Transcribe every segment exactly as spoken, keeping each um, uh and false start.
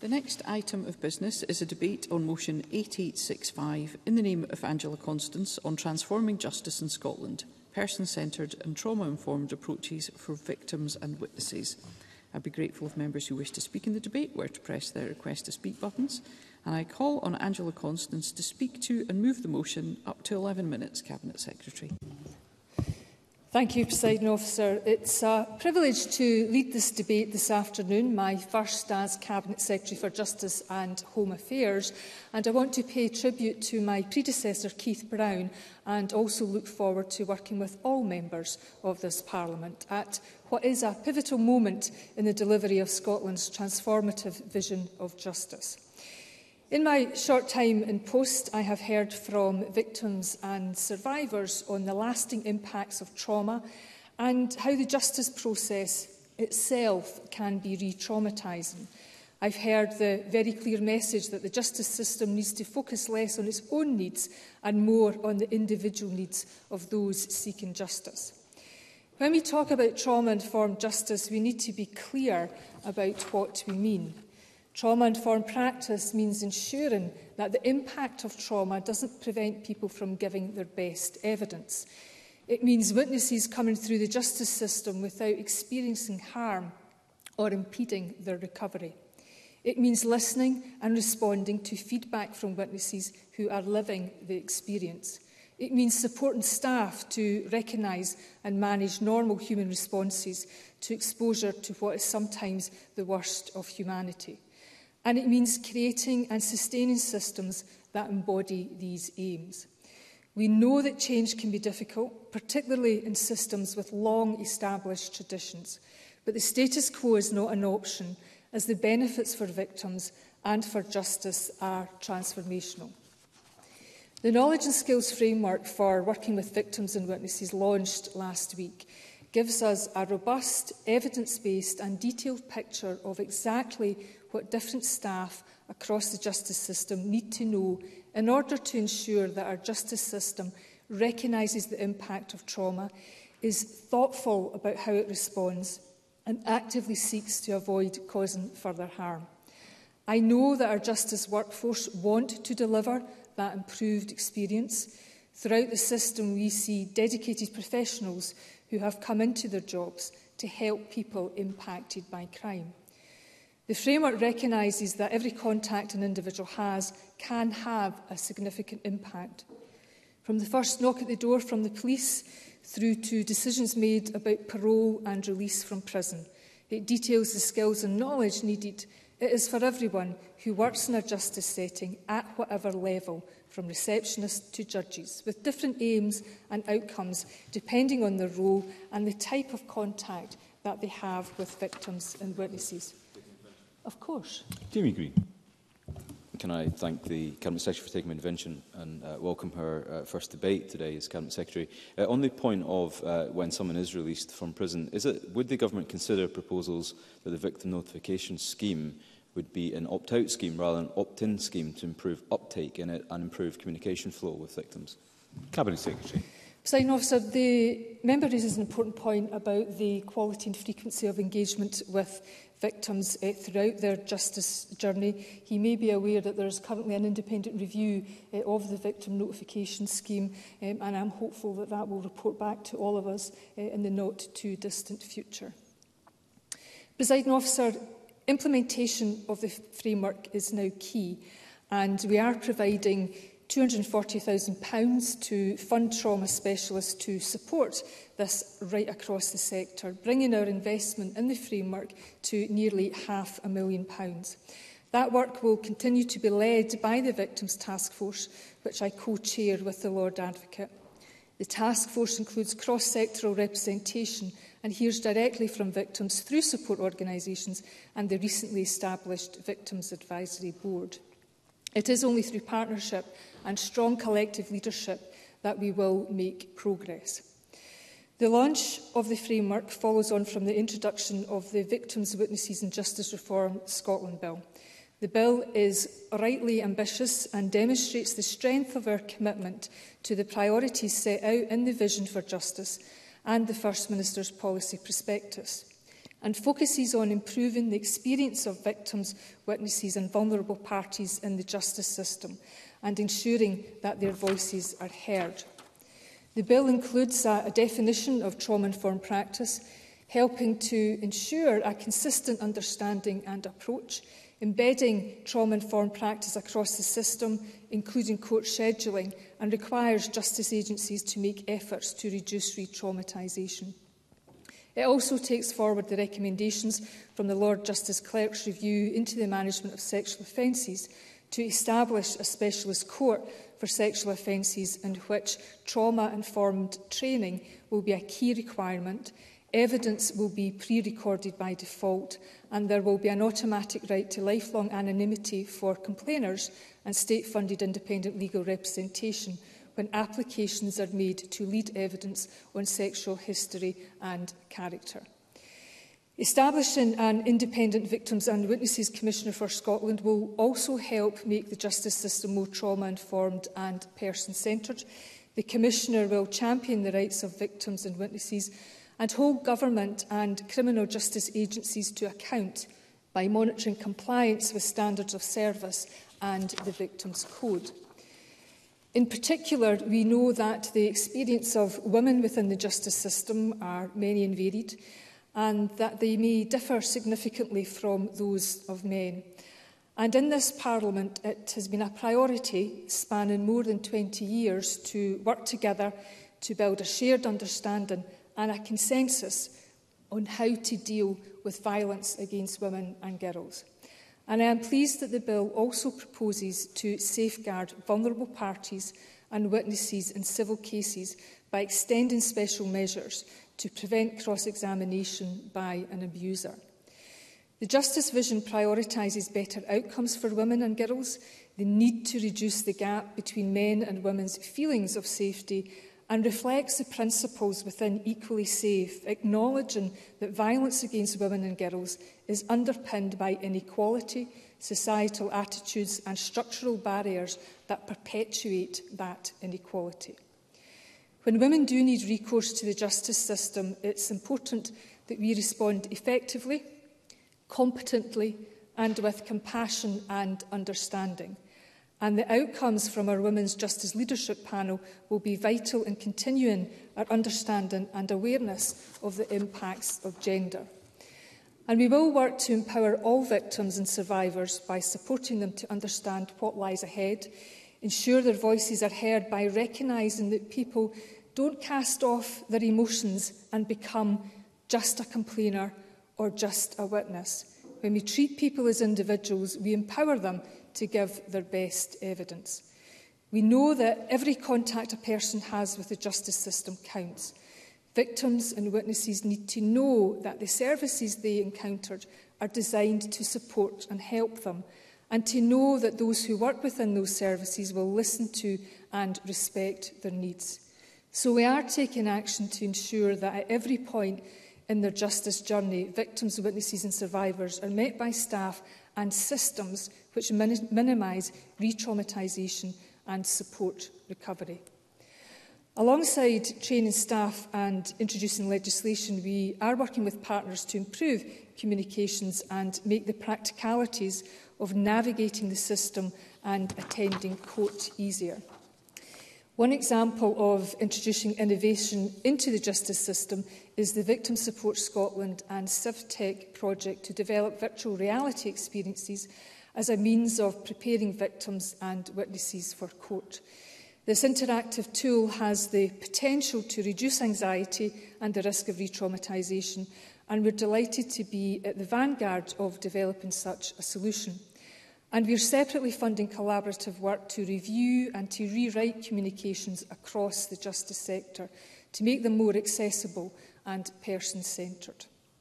The next item of business is a debate on motion eight eight six five in the name of Angela Constance on transforming justice in Scotland, person-centred and trauma-informed approaches for victims and witnesses. I'd be grateful if members who wish to speak in the debate were to press their request to speak buttons. And I call on Angela Constance to speak to and move the motion. Up to eleven minutes, Cabinet Secretary. Thank you, Presiding Officer. It's a privilege to lead this debate this afternoon, my first as Cabinet Secretary for Justice and Home Affairs, and I want to pay tribute to my predecessor, Keith Brown, and also look forward to working with all members of this Parliament at what is a pivotal moment in the delivery of Scotland's transformative vision of justice. In my short time in post, I have heard from victims and survivors on the lasting impacts of trauma and how the justice process itself can be re-traumatising. I've heard the very clear message that the justice system needs to focus less on its own needs and more on the individual needs of those seeking justice. When we talk about trauma-informed justice, we need to be clear about what we mean. Trauma-informed practice means ensuring that the impact of trauma doesn't prevent people from giving their best evidence. It means witnesses coming through the justice system without experiencing harm or impeding their recovery. It means listening and responding to feedback from witnesses who are living the experience. It means supporting staff to recognise and manage normal human responses to exposure to what is sometimes the worst of humanity. And it means creating and sustaining systems that embody these aims. We know that change can be difficult, particularly in systems with long-established traditions. But the status quo is not an option, as the benefits for victims and for justice are transformational. The Knowledge and Skills Framework for Working with Victims and Witnesses, launched last week, gives us a robust, evidence-based and detailed picture of exactly what different staff across the justice system need to know in order to ensure that our justice system recognises the impact of trauma, is thoughtful about how it responds, and actively seeks to avoid causing further harm. I know that our justice workforce want to deliver that improved experience. Throughout the system, we see dedicated professionals who have come into their jobs to help people impacted by crime. The framework recognises that every contact an individual has can have a significant impact. From the first knock at the door from the police through to decisions made about parole and release from prison, it details the skills and knowledge needed. It is for everyone who works in a justice setting at whatever level, from receptionists to judges, with different aims and outcomes depending on their role and the type of contact that they have with victims and witnesses. Of course. Jamie Green. Can I thank the Cabinet Secretary for taking my intervention and uh, welcome her uh, first debate today as Cabinet Secretary. Uh, on the point of uh, when someone is released from prison, is it, would the Government consider proposals that the victim notification scheme would be an opt-out scheme rather than an opt-in scheme to improve uptake in it and improve communication flow with victims? Cabinet Secretary. Presiding Officer, the member raises an important point about the quality and frequency of engagement with victims uh, throughout their justice journey. He may be aware that there is currently an independent review uh, of the victim notification scheme, um, and I'm hopeful that that will report back to all of us uh, in the not too distant future. Presiding Officer, implementation of the framework is now key, and we are providing two hundred and forty thousand pounds to fund trauma specialists to support this right across the sector, bringing our investment in the framework to nearly half a million pounds. That work will continue to be led by the Victims Task Force, which I co-chair with the Lord Advocate. The task force includes cross-sectoral representation and hears directly from victims through support organisations and the recently established Victims Advisory Board. It is only through partnership and strong collective leadership that we will make progress. The launch of the framework follows on from the introduction of the Victims, Witnesses and Justice Reform Scotland Bill. The bill is rightly ambitious and demonstrates the strength of our commitment to the priorities set out in the Vision for Justice and the First Minister's Policy Prospectus. and focuses on improving the experience of victims, witnesses and vulnerable parties in the justice system and ensuring that their voices are heard. The bill includes a, a definition of trauma-informed practice, helping to ensure a consistent understanding and approach, embedding trauma-informed practice across the system, including court scheduling, and requires justice agencies to make efforts to reduce re-traumatisation. It also takes forward the recommendations from the Lord Justice Clerk's review into the management of sexual offences to establish a specialist court for sexual offences in which trauma-informed training will be a key requirement, evidence will be pre-recorded by default, and there will be an automatic right to lifelong anonymity for complainers and state-funded independent legal representation when applications are made to lead evidence on sexual history and character. Establishing an independent Victims and Witnesses Commissioner for Scotland will also help make the justice system more trauma-informed and person-centred. The Commissioner will champion the rights of victims and witnesses and hold government and criminal justice agencies to account by monitoring compliance with standards of service and the Victims Code. In particular, we know that the experience of women within the justice system are many and varied, and that they may differ significantly from those of men. And in this Parliament, it has been a priority, spanning more than twenty years, to work together to build a shared understanding and a consensus on how to deal with violence against women and girls. And I am pleased that the bill also proposes to safeguard vulnerable parties and witnesses in civil cases by extending special measures to prevent cross-examination by an abuser. The Justice Vision prioritises better outcomes for women and girls, the need to reduce the gap between men and women's feelings of safety, and reflects the principles within Equally Safe, acknowledging that violence against women and girls is underpinned by inequality, societal attitudes and structural barriers that perpetuate that inequality. When women do need recourse to the justice system, it's important that we respond effectively, competently and with compassion and understanding. And the outcomes from our Women's Justice Leadership Panel will be vital in continuing our understanding and awareness of the impacts of gender. And we will work to empower all victims and survivors by supporting them to understand what lies ahead, ensure their voices are heard by recognising that people don't cast off their emotions and become just a complainer or just a witness. When we treat people as individuals, we empower them to give their best evidence. We know that every contact a person has with the justice system counts. Victims and witnesses need to know that the services they encountered are designed to support and help them, and to know that those who work within those services will listen to and respect their needs. So we are taking action to ensure that at every point in their justice journey, victims, witnesses and survivors are met by staff and systems which min minimise re-traumatisation and support recovery. Alongside training staff and introducing legislation, we are working with partners to improve communications and make the practicalities of navigating the system and attending court easier. One example of introducing innovation into the justice system is the Victim Support Scotland and CivTech project to develop virtual reality experiences as a means of preparing victims and witnesses for court. This interactive tool has the potential to reduce anxiety and the risk of re-traumatisation, and we're delighted to be at the vanguard of developing such a solution. And we are separately funding collaborative work to review and to rewrite communications across the justice sector to make them more accessible and person-centred.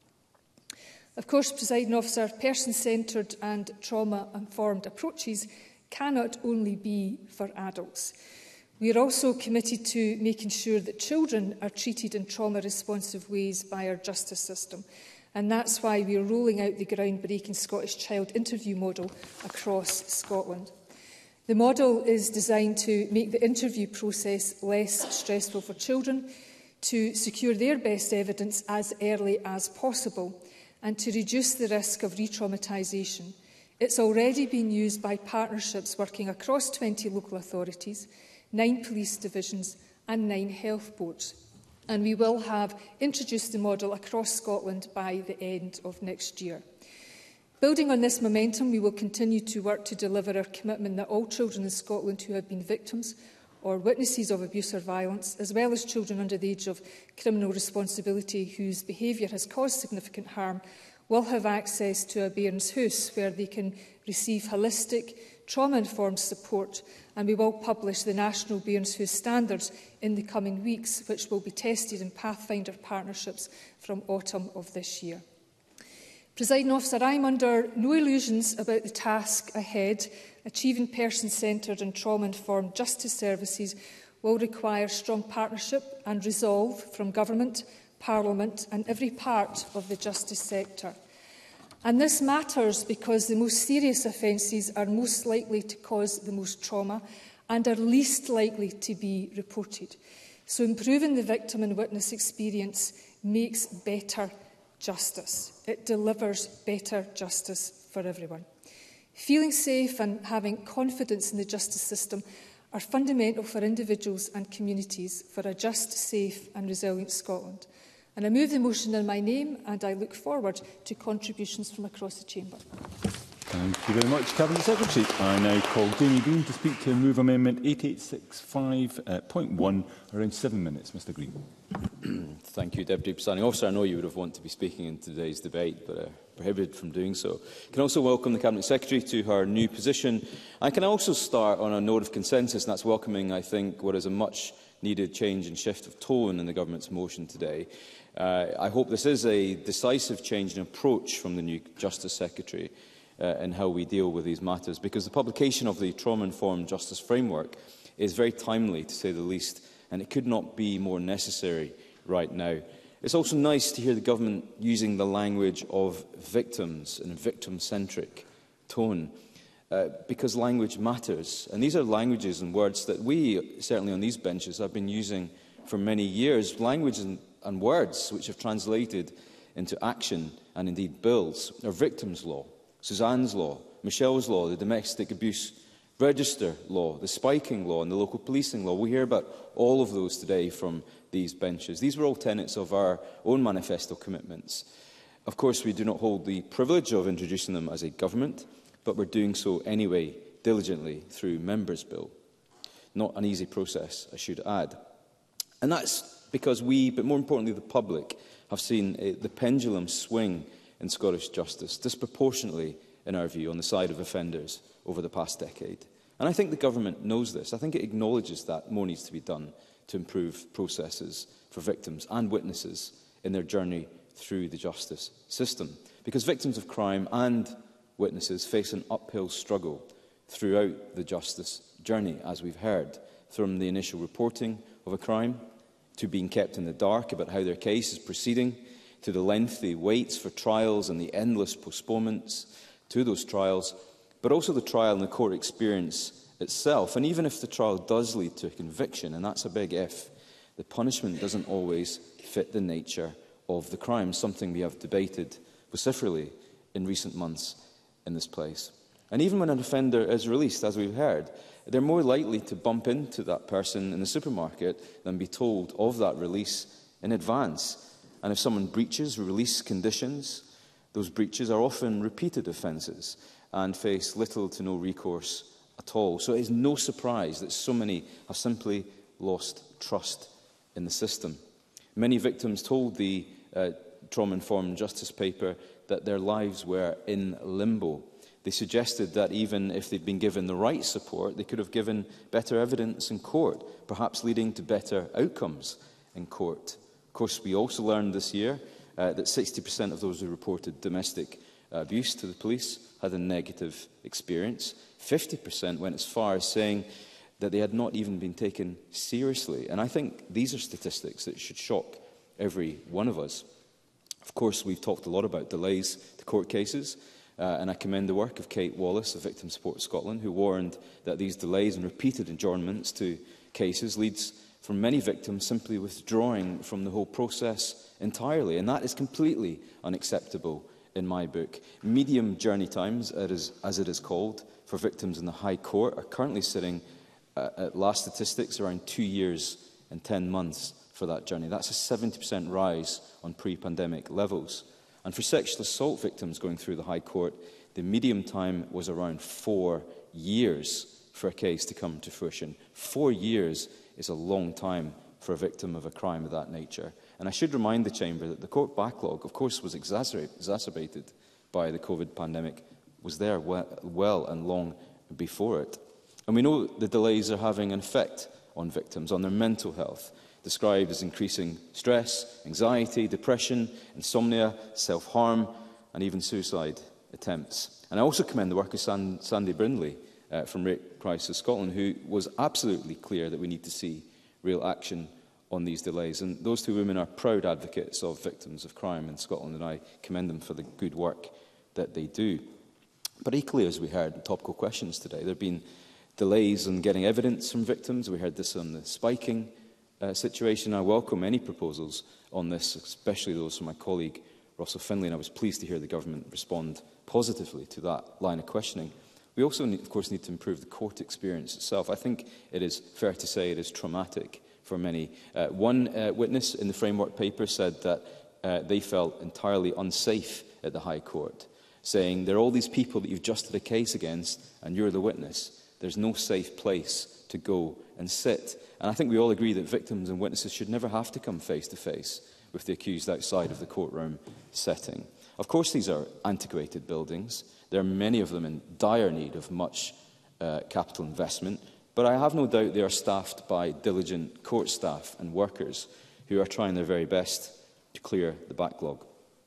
Of course, Presiding Officer, person-centred and trauma-informed approaches cannot only be for adults. We are also committed to making sure that children are treated in trauma-responsive ways by our justice system. And that's why we are rolling out the groundbreaking Scottish Child Interview model across Scotland. The model is designed to make the interview process less stressful for children, to secure their best evidence as early as possible, and to reduce the risk of re-traumatisation. It's already been used by partnerships working across twenty local authorities, nine police divisions and nine health boards. And we will have introduced the model across Scotland by the end of next year. Building on this momentum, we will continue to work to deliver our commitment that all children in Scotland who have been victims or witnesses of abuse or violence, as well as children under the age of criminal responsibility whose behaviour has caused significant harm, will have access to a Bairns House where they can receive holistic, trauma-informed support, and we will publish the National Bairns House Standards in the coming weeks, which will be tested in Pathfinder partnerships from autumn of this year. Presiding Officer, I am under no illusions about the task ahead. Achieving person-centred and trauma-informed justice services will require strong partnership and resolve from Government, Parliament and every part of the justice sector. And this matters because the most serious offences are most likely to cause the most trauma and are least likely to be reported. So improving the victim and witness experience makes better justice. It delivers better justice for everyone. Feeling safe and having confidence in the justice system are fundamental for individuals and communities for a just, safe and resilient Scotland. And I move the motion in my name, and I look forward to contributions from across the chamber. Thank you very much, Cabinet Secretary. I now call Jamie Green to speak to move amendment eight eight six five point one. Around seven minutes, Mr Green. Thank you, Deputy Presiding Officer. I know you would have wanted to be speaking in today's debate, but uh, prohibited from doing so. I can also welcome the Cabinet Secretary to her new position. I can also start on a note of consensus, and that's welcoming, I think, what is a much-needed change and shift of tone in the Government's motion today. Uh, I hope this is a decisive change in approach from the new Justice Secretary uh, in how we deal with these matters, because the publication of the Trauma-Informed Justice Framework is very timely, to say the least, and it could not be more necessary right now. It's also nice to hear the Government using the language of victims and victim-centric tone, uh, because language matters. And these are languages and words that we, certainly on these benches, have been using for many years. Language and, and words which have translated into action and indeed bills are victims' law, Suzanne's law, Michelle's law, the domestic abuse register law, the spiking law and the local policing law. We hear about all of those today from these benches. These were all tenets of our own manifesto commitments. Of course, we do not hold the privilege of introducing them as a government, but we're doing so anyway, diligently, through Members' Bill. Not an easy process, I should add. And that's because we, but more importantly the public, have seen uh, the pendulum swing in Scottish justice, disproportionately, in our view, on the side of offenders over the past decade. And I think the Government knows this. I think it acknowledges that more needs to be done to improve processes for victims and witnesses in their journey through the justice system. Because victims of crime and witnesses face an uphill struggle throughout the justice journey, as we've heard, from the initial reporting of a crime, to being kept in the dark about how their case is proceeding, to the lengthy waits for trials and the endless postponements to those trials, but also the trial and the court experience itself. And even if the trial does lead to a conviction, and that's a big if, the punishment doesn't always fit the nature of the crime, something we have debated vociferously in recent months in this place. And even when an offender is released, as we've heard, they're more likely to bump into that person in the supermarket than be told of that release in advance. And if someone breaches release conditions, those breaches are often repeated offences and face little to no recourse at all. So it is no surprise that so many have simply lost trust in the system. Many victims told the uh, Trauma-Informed Justice paper that their lives were in limbo. They suggested that even if they'd been given the right support, they could have given better evidence in court, perhaps leading to better outcomes in court. Of course, we also learned this year uh, that sixty percent of those who reported domestic uh, abuse to the police had a negative experience. fifty percent went as far as saying that they had not even been taken seriously. And I think these are statistics that should shock every one of us. Of course, we've talked a lot about delays to court cases, uh, and I commend the work of Kate Wallace of Victim Support Scotland, who warned that these delays and repeated adjournments to cases leads from many victims simply withdrawing from the whole process entirely, and that is completely unacceptable in my book. Medium journey times, as it is called, for victims in the High Court are currently sitting, uh, at last statistics, around two years and ten months for that journey. That's a seventy percent rise on pre-pandemic levels. And for sexual assault victims going through the High Court, the medium time was around four years for a case to come to fruition. Four years is a long time for a victim of a crime of that nature. And I should remind the Chamber that the court backlog, of course, was exacerbated by the COVID pandemic, was there well and long before it. And we know the delays are having an effect on victims, on their mental health, described as increasing stress, anxiety, depression, insomnia, self-harm, and even suicide attempts. And I also commend the work of San Sandy Brindley uh, from Rape Crisis Scotland, who was absolutely clear that we need to see real action on these delays. And those two women are proud advocates of victims of crime in Scotland, and I commend them for the good work that they do. But equally, as we heard in topical questions today, there have been delays in getting evidence from victims. We heard this on the spiking uh, situation. I welcome any proposals on this, especially those from my colleague Russell Finlay, and I was pleased to hear the government respond positively to that line of questioning. We also, need, of course, need to improve the court experience itself. I think it is fair to say it is traumatic for many. Uh, one uh, witness in the framework paper said that uh, they felt entirely unsafe at the High Court, saying there are all these people that you've justed a case against and you're the witness. There's no safe place to go and sit. And I think we all agree that victims and witnesses should never have to come face to face with the accused outside of the courtroom setting. Of course, these are antiquated buildings. There are many of them in dire need of much uh, capital investment, but I have no doubt they are staffed by diligent court staff and workers who are trying their very best to clear the backlog.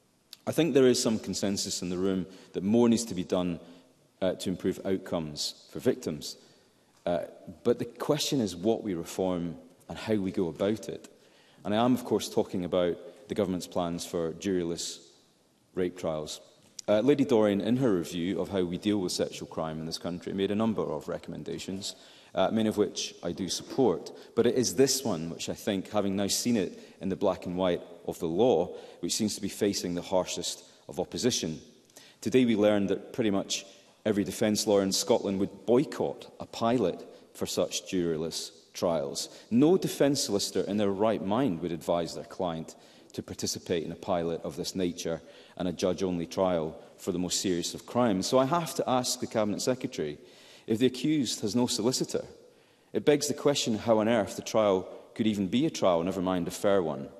I think there is some consensus in the room that more needs to be done uh, to improve outcomes for victims. Uh, but the question is what we reform and how we go about it. And I am, of course, talking about the government's plans for juryless rape trials. Uh, Lady Dorien, in her review of how we deal with sexual crime in this country, made a number of recommendations, uh, many of which I do support. But it is this one which I think, having now seen it in the black and white of the law, which seems to be facing the harshest of opposition. Today we learned that pretty much every defence lawyer in Scotland would boycott a pilot for such juryless trials. No defence solicitor in their right mind would advise their client to participate in a pilot of this nature and a judge-only trial for the most serious of crimes. So I have to ask the Cabinet Secretary, if the accused has no solicitor, it begs the question how on earth the trial could even be a trial, never mind a fair one.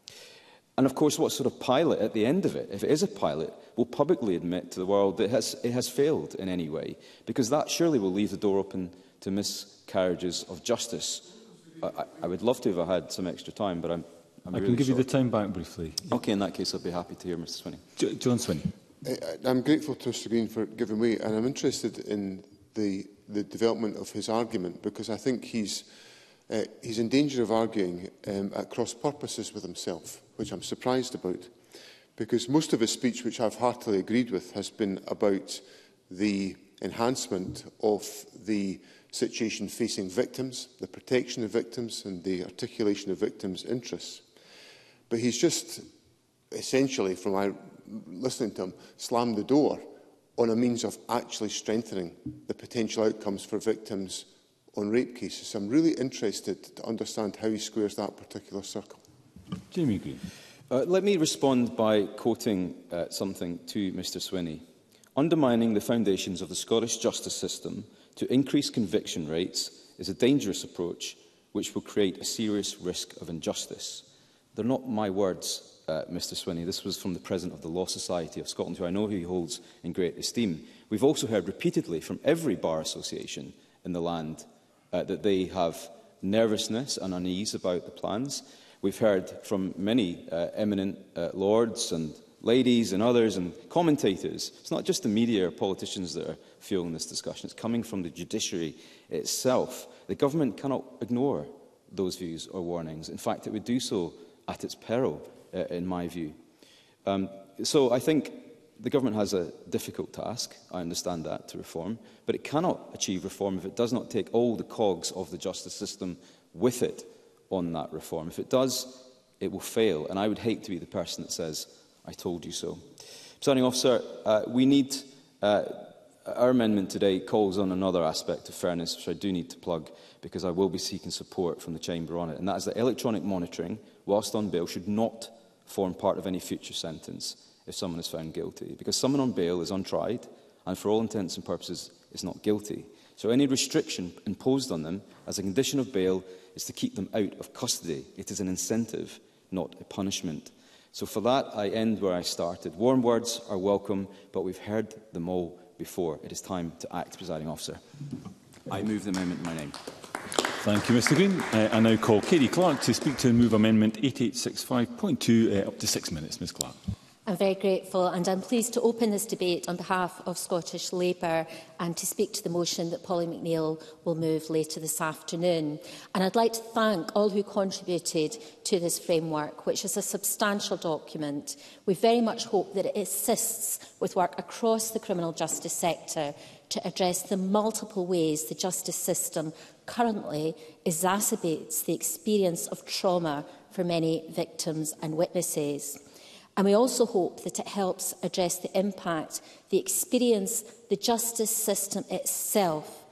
And of course, what sort of pilot at the end of it, if it is a pilot, will publicly admit to the world that it has, it has failed in any way? Because that surely will leave the door open to miscarriages of justice. I, I would love to have had some extra time, but I'm I'm I really can give short. you the time back briefly. OK, in that case, I'd be happy to hear Mr Swinney. J John Swinney. I'm grateful to Mr Green for giving way, and I'm interested in the, the development of his argument, because I think he's, uh, he's in danger of arguing um, at cross purposes with himself, which I'm surprised about, because most of his speech, which I've heartily agreed with, has been about the enhancement of the situation facing victims, the protection of victims and the articulation of victims' interests. But he's just essentially, from my listening to him, slammed the door on a means of actually strengthening the potential outcomes for victims on rape cases. I'm really interested to understand how he squares that particular circle. Jamie Green. Uh, let me respond by quoting uh, something to Mr Swinney. Undermining the foundations of the Scottish justice system to increase conviction rates is a dangerous approach which will create a serious risk of injustice. They're not my words, uh, Mr Swinney. This was from the President of the Law Society of Scotland, who I know he holds in great esteem. We've also heard repeatedly from every bar association in the land uh, that they have nervousness and unease about the plans. We've heard from many uh, eminent uh, lords and ladies and others and commentators. It's not just the media or politicians that are fueling this discussion. It's coming from the judiciary itself. The government cannot ignore those views or warnings. In fact, it would do so at its peril, uh, in my view. Um, so I think the government has a difficult task, I understand that, to reform, but it cannot achieve reform if it does not take all the cogs of the justice system with it on that reform. If it does, it will fail, and I would hate to be the person that says, I told you so. Presiding Officer, uh, we need, uh, our amendment today calls on another aspect of fairness, which I do need to plug, because I will be seeking support from the Chamber on it, and that is that electronic monitoring, whilst on bail, should not form part of any future sentence if someone is found guilty, because someone on bail is untried, and for all intents and purposes is not guilty. So any restriction imposed on them as a condition of bail is to keep them out of custody. It is an incentive, not a punishment. So for that, I end where I started. Warm words are welcome, but we've heard them all before. It is time to act, Presiding Officer. I move the amendment in my name. Thank you, Mr Green. Uh, I now call Katie Clark to speak to and move Amendment eighty-eight sixty-five point two, uh, up to six minutes. Ms Clark. I'm very grateful, and I'm pleased to open this debate on behalf of Scottish Labour and to speak to the motion that Polly McNeill will move later this afternoon. And I'd like to thank all who contributed to this framework, which is a substantial document. We very much hope that it assists with work across the criminal justice sector to address the multiple ways the justice system currently exacerbates the experience of trauma for many victims and witnesses. And we also hope that it helps address the impact, the experience the justice system itself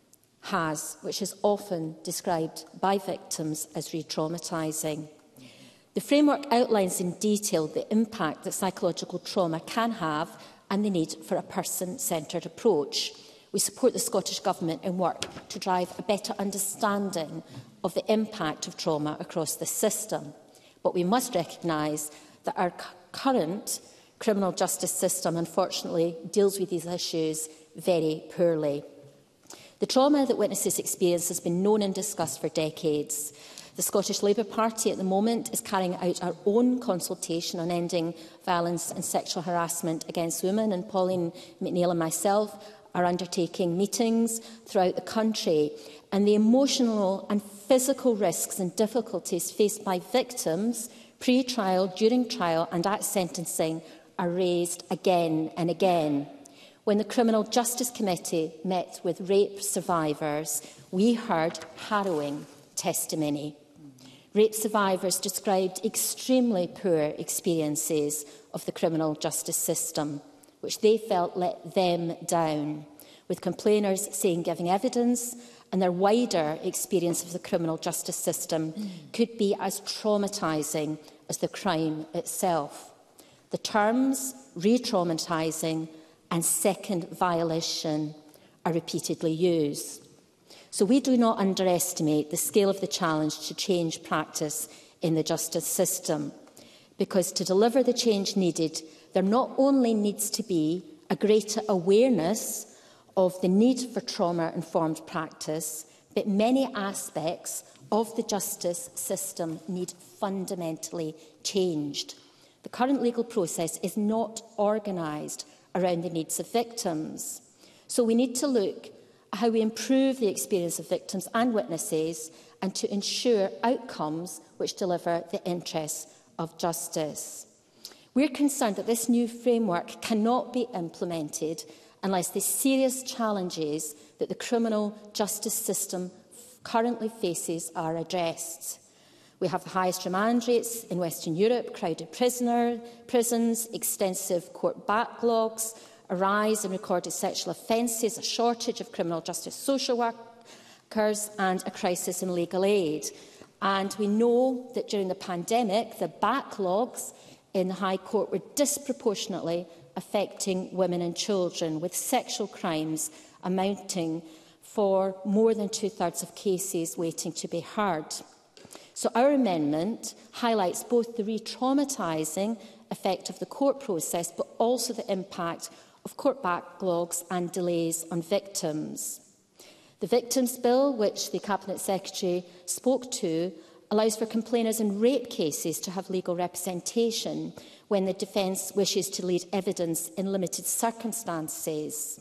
has, which is often described by victims as re-traumatising. The framework outlines in detail the impact that psychological trauma can have and the need for a person-centred approach. We support the Scottish Government in work to drive a better understanding of the impact of trauma across the system. But we must recognise that our current criminal justice system, unfortunately, deals with these issues very poorly. The trauma that witnesses experience has been known and discussed for decades. The Scottish Labour Party at the moment is carrying out our own consultation on ending violence and sexual harassment against women, and Pauline McNeill and myself are undertaking meetings throughout the country. And the emotional and physical risks and difficulties faced by victims pre-trial, during trial and at sentencing are raised again and again. When the Criminal Justice Committee met with rape survivors, we heard harrowing testimony. Rape survivors described extremely poor experiences of the criminal justice system, which they felt let them down, with complainers saying giving evidence and their wider experience of the criminal justice system could be as traumatising as the crime itself. The terms re-traumatising and second violation are repeatedly used. So we do not underestimate the scale of the challenge to change practice in the justice system, because to deliver the change needed, there not only needs to be a greater awareness of the need for trauma-informed practice, but many aspects of the justice system need fundamentally changed. The current legal process is not organised around the needs of victims. So we need to look at how we improve the experience of victims and witnesses, and to ensure outcomes which deliver the interests of justice. We're concerned that this new framework cannot be implemented unless the serious challenges that the criminal justice system currently faces are addressed. We have the highest remand rates in Western Europe, crowded prisoner, prisons, extensive court backlogs, a rise in recorded sexual offences, a shortage of criminal justice social workers and a crisis in legal aid. And we know that during the pandemic, the backlogs in the High Court were disproportionately affecting women and children, with sexual crimes amounting for more than two-thirds of cases waiting to be heard. So our amendment highlights both the re-traumatising effect of the court process, but also the impact of court backlogs and delays on victims. The Victims Bill, which the Cabinet Secretary spoke to, allows for complainants in rape cases to have legal representation when the defence wishes to lead evidence in limited circumstances.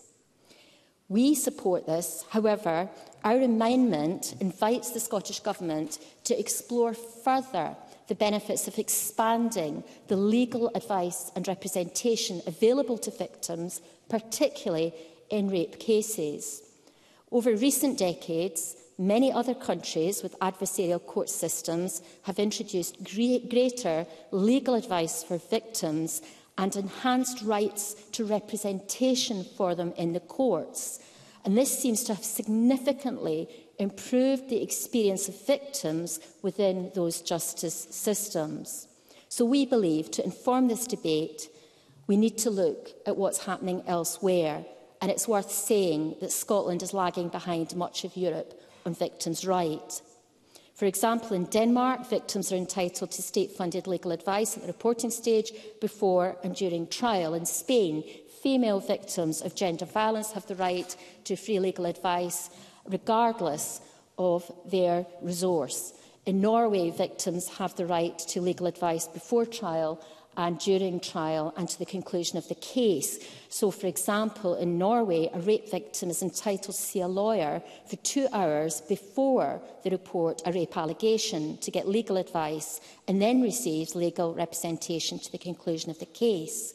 We support this. However, our amendment invites the Scottish Government to explore further the benefits of expanding the legal advice and representation available to victims, particularly in rape cases. Over recent decades, many other countries with adversarial court systems have introduced gre greater legal advice for victims and enhanced rights to representation for them in the courts. And this seems to have significantly improved the experience of victims within those justice systems. So we believe, to inform this debate, we need to look at what's happening elsewhere. And it's worth saying that Scotland is lagging behind much of Europe on victims' rights. For example, in Denmark, victims are entitled to state-funded legal advice at the reporting stage, before and during trial. In Spain, female victims of gender violence have the right to free legal advice regardless of their resource. In Norway, victims have the right to legal advice before trial and during trial and to the conclusion of the case. So, for example, in Norway, a rape victim is entitled to see a lawyer for two hours before they report a rape allegation to get legal advice, and then receives legal representation to the conclusion of the case.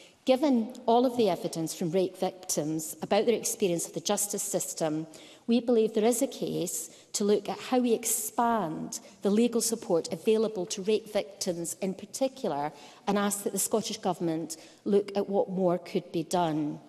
Given all of the evidence from rape victims about their experience of the justice system, we believe there is a case to look at how we expand the legal support available to rape victims in particular, and ask that the Scottish Government look at what more could be done.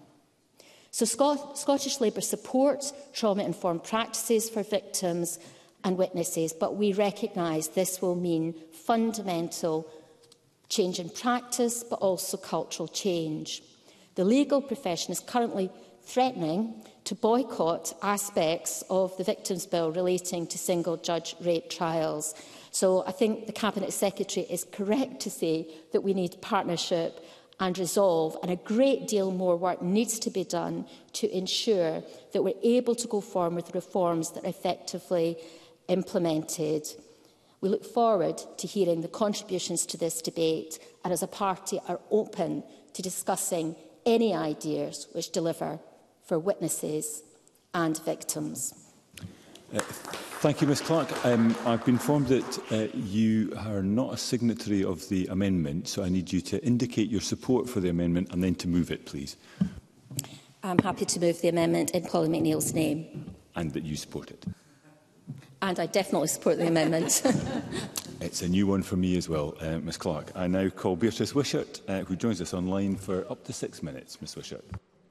So Scot Scottish Labour supports trauma-informed practices for victims and witnesses, but we recognise this will mean fundamental change in practice, but also cultural change. The legal profession is currently threatening to boycott aspects of the Victims' Bill relating to single-judge rape trials. So I think the Cabinet Secretary is correct to say that we need partnership and resolve, and a great deal more work needs to be done to ensure that we're able to go forward with reforms that are effectively implemented. We look forward to hearing the contributions to this debate, and as a party are open to discussing any ideas which deliver for witnesses and victims. Uh, thank you, Ms Clark. Um, I've been informed that uh, you are not a signatory of the amendment, so I need you to indicate your support for the amendment and then to move it, please. I'm happy to move the amendment in Polly McNeill's name. And that you support it. And I definitely support the amendment. It's a new one for me as well, uh, Ms Clark. I now call Beatrice Wishart, uh, who joins us online for up to six minutes. Ms Wishart.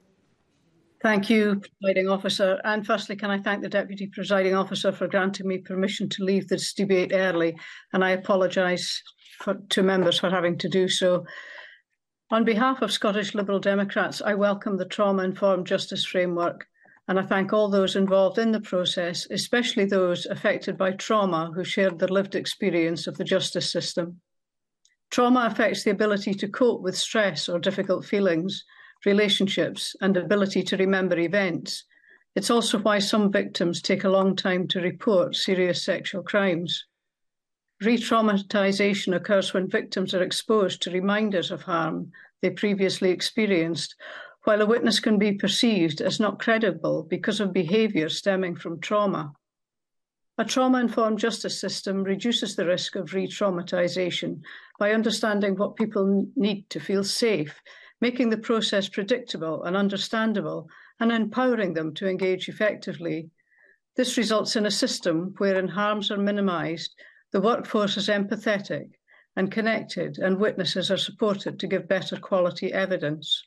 Thank you, Presiding Officer. And firstly, can I thank the Deputy Presiding Officer for granting me permission to leave this debate early, and I apologise to members for having to do so. On behalf of Scottish Liberal Democrats, I welcome the Trauma-Informed Justice Framework, and I thank all those involved in the process, especially those affected by trauma who shared their lived experience of the justice system. Trauma affects the ability to cope with stress or difficult feelings, relationships, and ability to remember events. It's also why some victims take a long time to report serious sexual crimes. Re-traumatisation occurs when victims are exposed to reminders of harm they previously experienced, while a witness can be perceived as not credible because of behaviour stemming from trauma. A trauma-informed justice system reduces the risk of re-traumatisation by understanding what people need to feel safe, making the process predictable and understandable, and empowering them to engage effectively. This results in a system wherein harms are minimised, the workforce is empathetic and connected, and witnesses are supported to give better quality evidence.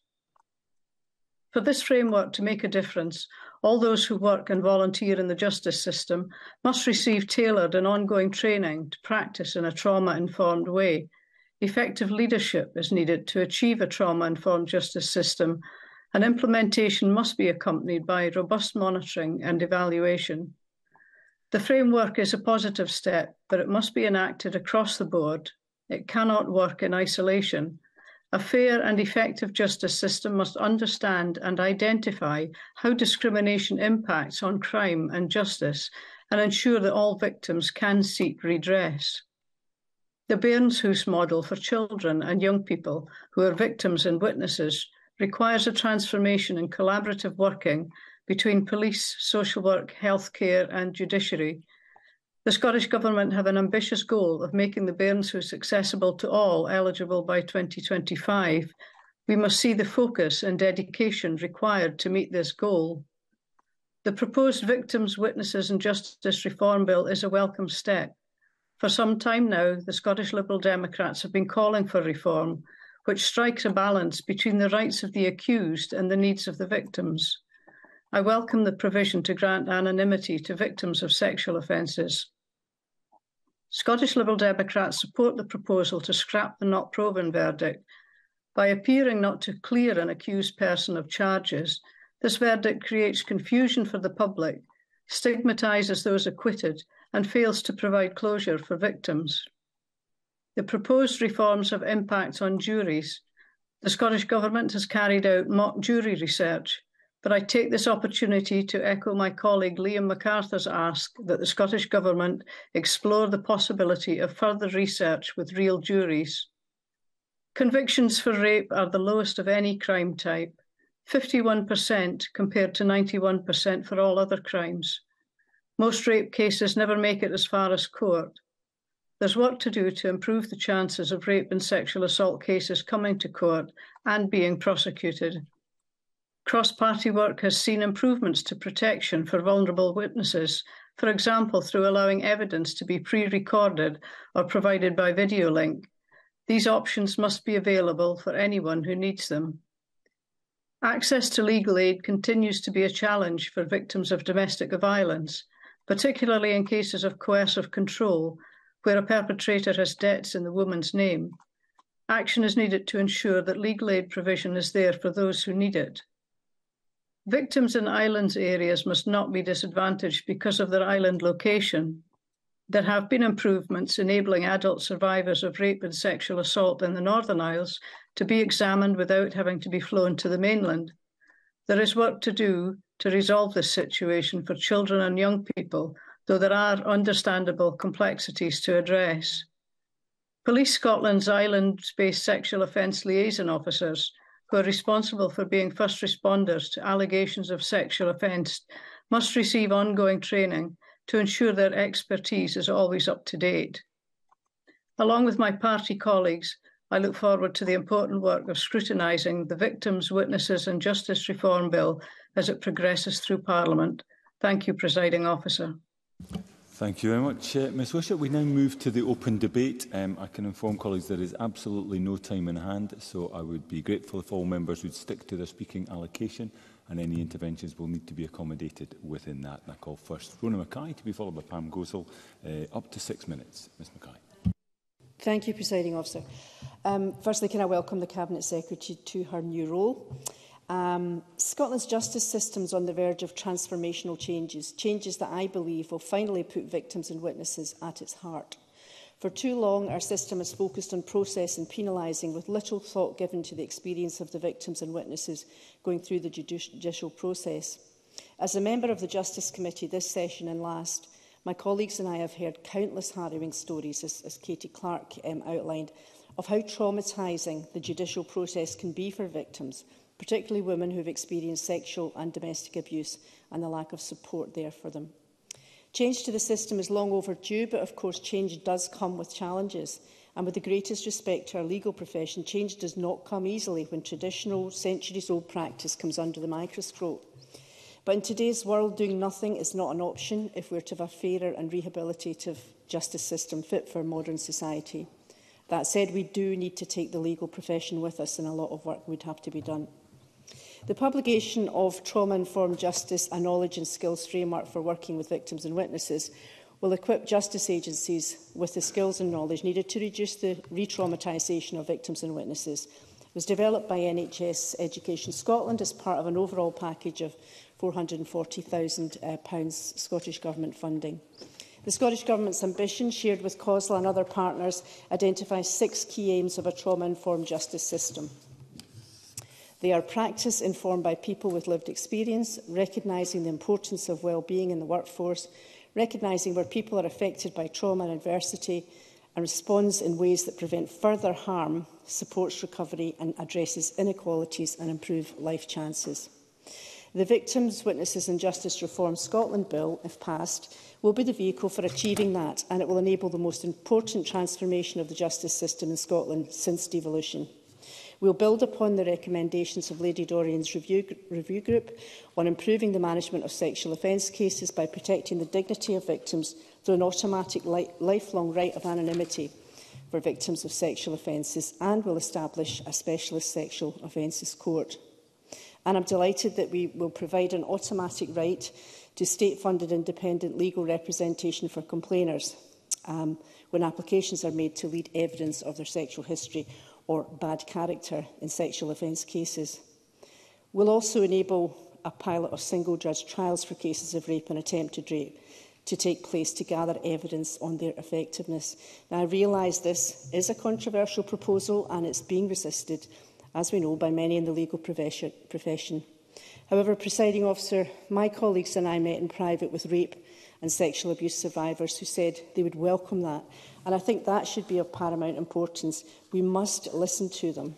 For this framework to make a difference, all those who work and volunteer in the justice system must receive tailored and ongoing training to practice in a trauma-informed way. Effective leadership is needed to achieve a trauma-informed justice system, and implementation must be accompanied by robust monitoring and evaluation. The framework is a positive step, but it must be enacted across the board. It cannot work in isolation. A fair and effective justice system must understand and identify how discrimination impacts on crime and justice, and ensure that all victims can seek redress. The Bairnshuis model for children and young people who are victims and witnesses requires a transformation in collaborative working between police, social work, healthcare and judiciary. The Scottish Government have an ambitious goal of making the Bairnshuis accessible to all eligible by twenty twenty-five. We must see the focus and dedication required to meet this goal. The proposed Victims, Witnesses and Justice Reform Bill is a welcome step. For some time now, the Scottish Liberal Democrats have been calling for reform, which strikes a balance between the rights of the accused and the needs of the victims. I welcome the provision to grant anonymity to victims of sexual offences. Scottish Liberal Democrats support the proposal to scrap the not proven verdict. By appearing not to clear an accused person of charges, this verdict creates confusion for the public, stigmatises those acquitted, and fails to provide closure for victims. The proposed reforms have impacts on juries. The Scottish Government has carried out mock jury research, but I take this opportunity to echo my colleague Liam MacArthur's ask that the Scottish Government explore the possibility of further research with real juries. Convictions for rape are the lowest of any crime type, fifty-one percent compared to ninety-one percent for all other crimes. Most rape cases never make it as far as court. There's work to do to improve the chances of rape and sexual assault cases coming to court and being prosecuted. Cross-party work has seen improvements to protection for vulnerable witnesses, for example, through allowing evidence to be pre-recorded or provided by video link. These options must be available for anyone who needs them. Access to legal aid continues to be a challenge for victims of domestic violence, particularly in cases of coercive control, where a perpetrator has debts in the woman's name. Action is needed to ensure that legal aid provision is there for those who need it. Victims in islands areas must not be disadvantaged because of their island location. There have been improvements enabling adult survivors of rape and sexual assault in the Northern Isles to be examined without having to be flown to the mainland. There is work to do to resolve this situation for children and young people, though there are understandable complexities to address. Police Scotland's island-based sexual offence liaison officers, who are responsible for being first responders to allegations of sexual offence, must receive ongoing training to ensure their expertise is always up to date. Along with my party colleagues, I look forward to the important work of scrutinising the Victims, Witnesses and Justice Reform Bill as it progresses through Parliament. Thank you, Presiding Officer. Thank you very much, uh, Miz Wishart. We now move to the open debate. Um, I can inform colleagues there is absolutely no time in hand, so I would be grateful if all members would stick to their speaking allocation, and any interventions will need to be accommodated within that. And I call first Rona Mackay, to be followed by Pam Gosal. Uh, up to six minutes. Miz Mackay. Thank you, Presiding Officer. Um, firstly, can I welcome the Cabinet Secretary to her new role. Um, Scotland's justice system is on the verge of transformational changes, changes that I believe will finally put victims and witnesses at its heart. For too long, our system has focused on process and penalising, with little thought given to the experience of the victims and witnesses going through the judicial process. As a member of the Justice Committee this session and last, my colleagues and I have heard countless harrowing stories, as, as Katie Clark um, outlined, of how traumatising the judicial process can be for victims, particularly women who have experienced sexual and domestic abuse, and the lack of support there for them. Change to the system is long overdue, but of course change does come with challenges. And with the greatest respect to our legal profession, change does not come easily when traditional, centuries-old practice comes under the microscope. But in today's world, doing nothing is not an option if we're to have a fairer and rehabilitative justice system fit for modern society. That said, we do need to take the legal profession with us, and a lot of work would have to be done. The publication of Trauma-Informed Justice, a knowledge and skills framework for working with victims and witnesses, will equip justice agencies with the skills and knowledge needed to reduce the re-traumatisation of victims and witnesses. It was developed by N H S Education Scotland as part of an overall package of four hundred and forty thousand pounds Scottish Government funding. The Scottish Government's ambition, shared with COSLA and other partners, identifies six key aims of a trauma-informed justice system. They are practice informed by people with lived experience, recognising the importance of well-being in the workforce, recognising where people are affected by trauma and adversity, and responds in ways that prevent further harm, supports recovery and addresses inequalities and improve life chances. The Victims, Witnesses and Justice Reform Scotland Bill, if passed, will be the vehicle for achieving that, and it will enable the most important transformation of the justice system in Scotland since devolution. We'll build upon the recommendations of Lady Dorrian's review, review group on improving the management of sexual offence cases by protecting the dignity of victims through an automatic li lifelong right of anonymity for victims of sexual offences, and will establish a specialist sexual offences court. And I'm delighted that we will provide an automatic right to state-funded independent legal representation for complainers um, when applications are made to lead evidence of their sexual history or bad character in sexual offence cases. We'll also enable a pilot of single-judge trials for cases of rape and attempted rape to take place to gather evidence on their effectiveness. Now, I realise this is a controversial proposal and it's being resisted, as we know, by many in the legal profession. However, Presiding Officer, my colleagues and I met in private with rape and sexual abuse survivors who said they would welcome that. And I think that should be of paramount importance. We must listen to them.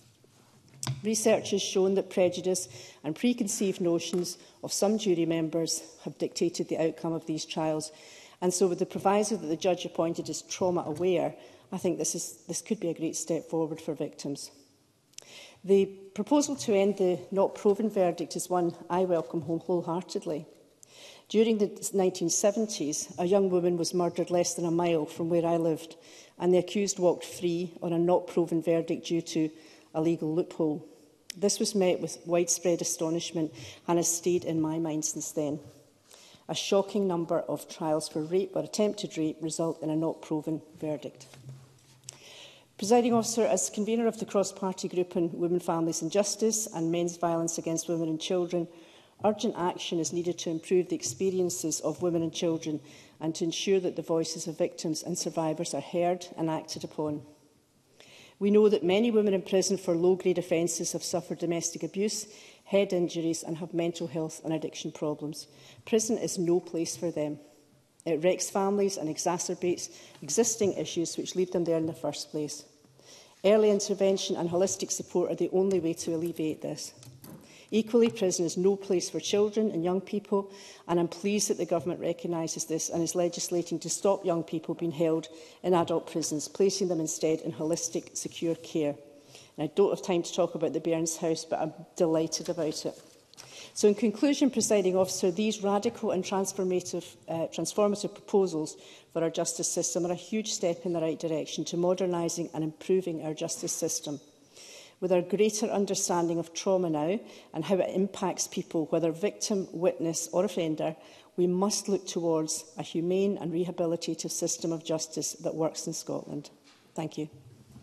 Research has shown that prejudice and preconceived notions of some jury members have dictated the outcome of these trials. And so, with the proviso that the judge appointed is trauma-aware, I think this, is, this could be a great step forward for victims. The proposal to end the not proven verdict is one I welcome wholeheartedly. During the nineteen seventies, a young woman was murdered less than a mile from where I lived, and the accused walked free on a not proven verdict due to a legal loophole. This was met with widespread astonishment and has stayed in my mind since then. A shocking number of trials for rape or attempted rape result in a not proven verdict. Presiding Officer, as convener of the cross-party group on Women, Families and Justice and Men's Violence Against Women and Children, urgent action is needed to improve the experiences of women and children and to ensure that the voices of victims and survivors are heard and acted upon. We know that many women in prison for low-grade offences have suffered domestic abuse, head injuries and have mental health and addiction problems. Prison is no place for them. It wrecks families and exacerbates existing issues which lead them there in the first place. Early intervention and holistic support are the only way to alleviate this. Equally, prison is no place for children and young people, and I'm pleased that the Government recognises this and is legislating to stop young people being held in adult prisons, placing them instead in holistic, secure care. And I don't have time to talk about the Bairns House, but I'm delighted about it. So in conclusion, Presiding Officer, these radical and transformative, uh, transformative proposals for our justice system are a huge step in the right direction to modernising and improving our justice system. With our greater understanding of trauma now and how it impacts people, whether victim, witness or offender, we must look towards a humane and rehabilitative system of justice that works in Scotland. Thank you.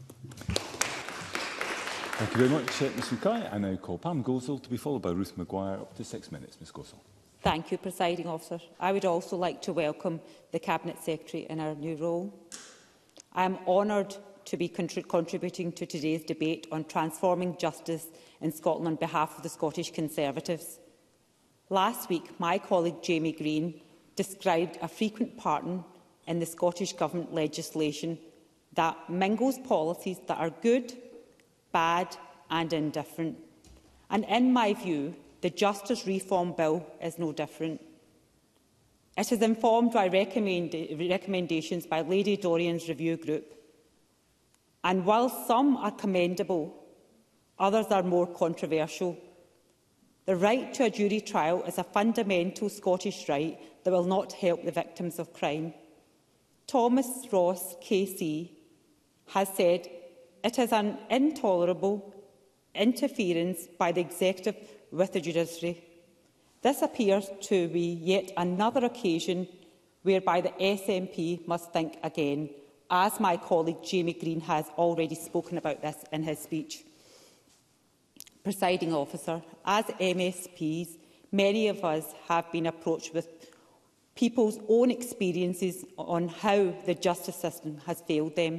Thank you very much, uh, Ms Mackay. I now call Pam Gosel to be followed by Ruth Maguire. Up to six minutes, Ms Gosel. Thank you, Presiding Officer. I would also like to welcome the Cabinet Secretary in her new role. I am honoured to be contri contributing to today's debate on transforming justice in Scotland on behalf of the Scottish Conservatives. Last week, my colleague Jamie Green described a frequent pattern in the Scottish Government legislation that mingles policies that are good, bad and indifferent. And in my view, the Justice Reform Bill is no different. It is informed by recommend recommendations by Lady Dorrian's review group. And while some are commendable, others are more controversial. The right to a jury trial is a fundamental Scottish right that will not help the victims of crime. Thomas Ross, K C, has said it is an intolerable interference by the executive with the judiciary. This appears to be yet another occasion whereby the S N P must think again, as my colleague Jamie Green has already spoken about this in his speech. Presiding Officer, as M S Ps, many of us have been approached with people's own experiences on how the justice system has failed them.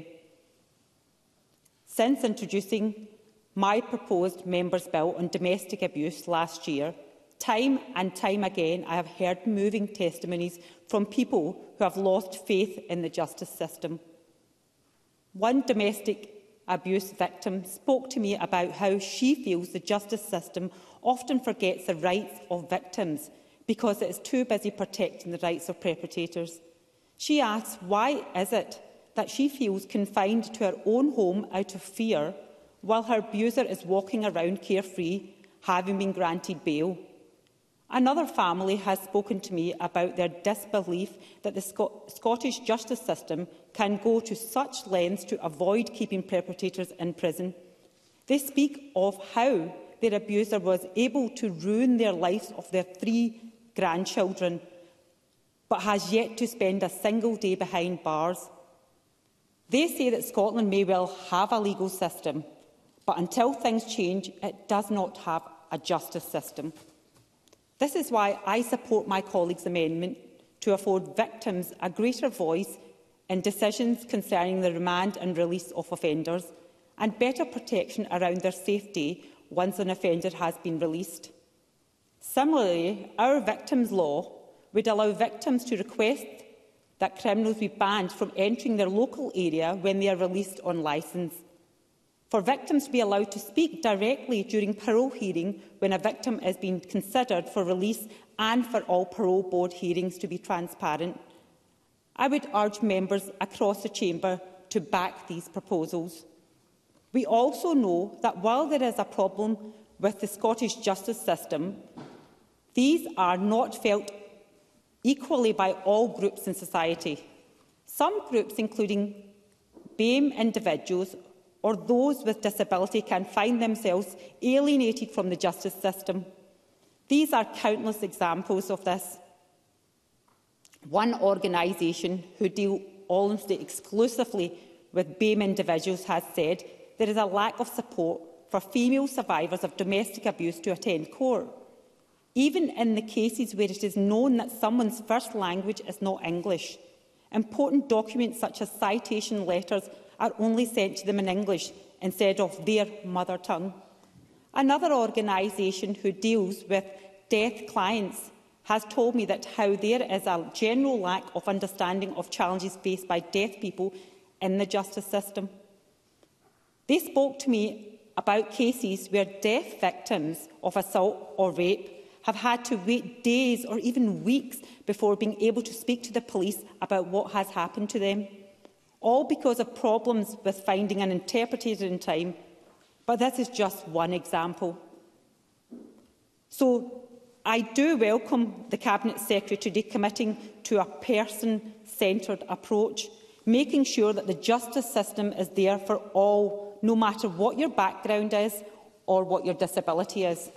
Since introducing my proposed Members' Bill on domestic abuse last year, time and time again I have heard moving testimonies from people who have lost faith in the justice system. One domestic abuse victim spoke to me about how she feels the justice system often forgets the rights of victims because it is too busy protecting the rights of perpetrators. She asks why is it that she feels confined to her own home out of fear, while her abuser is walking around carefree, having been granted bail. Another family has spoken to me about their disbelief that the Sc- Scottish justice system can go to such lengths to avoid keeping perpetrators in prison. They speak of how their abuser was able to ruin their lives of their three grandchildren, but has yet to spend a single day behind bars. They say that Scotland may well have a legal system, but until things change, it does not have a justice system. This is why I support my colleague's amendment to afford victims a greater voice in decisions concerning the remand and release of offenders, and better protection around their safety once an offender has been released. Similarly, our victims' law would allow victims to request that criminals be banned from entering their local area when they are released on licence. For victims to be allowed to speak directly during parole hearing when a victim is being considered for release, and for all parole board hearings to be transparent. I would urge members across the chamber to back these proposals. We also know that while there is a problem with the Scottish justice system, these are not felt equally by all groups in society. Some groups, including B A M E individuals or those with disability, can find themselves alienated from the justice system. These are countless examples of this. One organisation who deal almost exclusively with B A M E individuals has said there is a lack of support for female survivors of domestic abuse to attend court, even in the cases where it is known that someone's first language is not English. Important documents such as citation letters are only sent to them in English instead of their mother tongue. Another organisation who deals with deaf clients has told me that how there is a general lack of understanding of challenges faced by deaf people in the justice system. They spoke to me about cases where deaf victims of assault or rape have had to wait days or even weeks before being able to speak to the police about what has happened to them, all because of problems with finding an interpreter in time. But this is just one example. So I do welcome the Cabinet Secretary today committing to a person-centred approach, making sure that the justice system is there for all, no matter what your background is or what your disability is.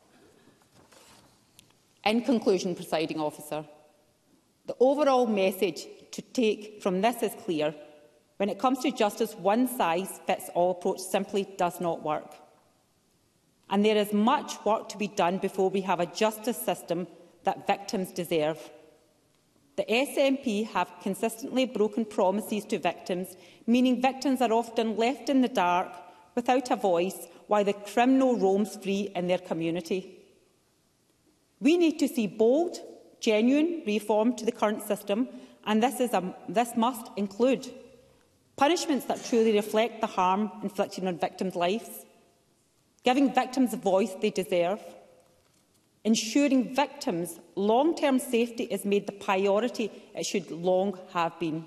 In conclusion, Presiding Officer, the overall message to take from this is clear. When it comes to justice, one-size-fits-all approach simply does not work. And there is much work to be done before we have a justice system that victims deserve. The S N P have consistently broken promises to victims, meaning victims are often left in the dark without a voice while the criminal roams free in their community. We need to see bold, genuine reform to the current system, and this, is a, this must include punishments that truly reflect the harm inflicted on victims' lives, giving victims the voice they deserve, ensuring victims' long-term safety is made the priority it should long have been.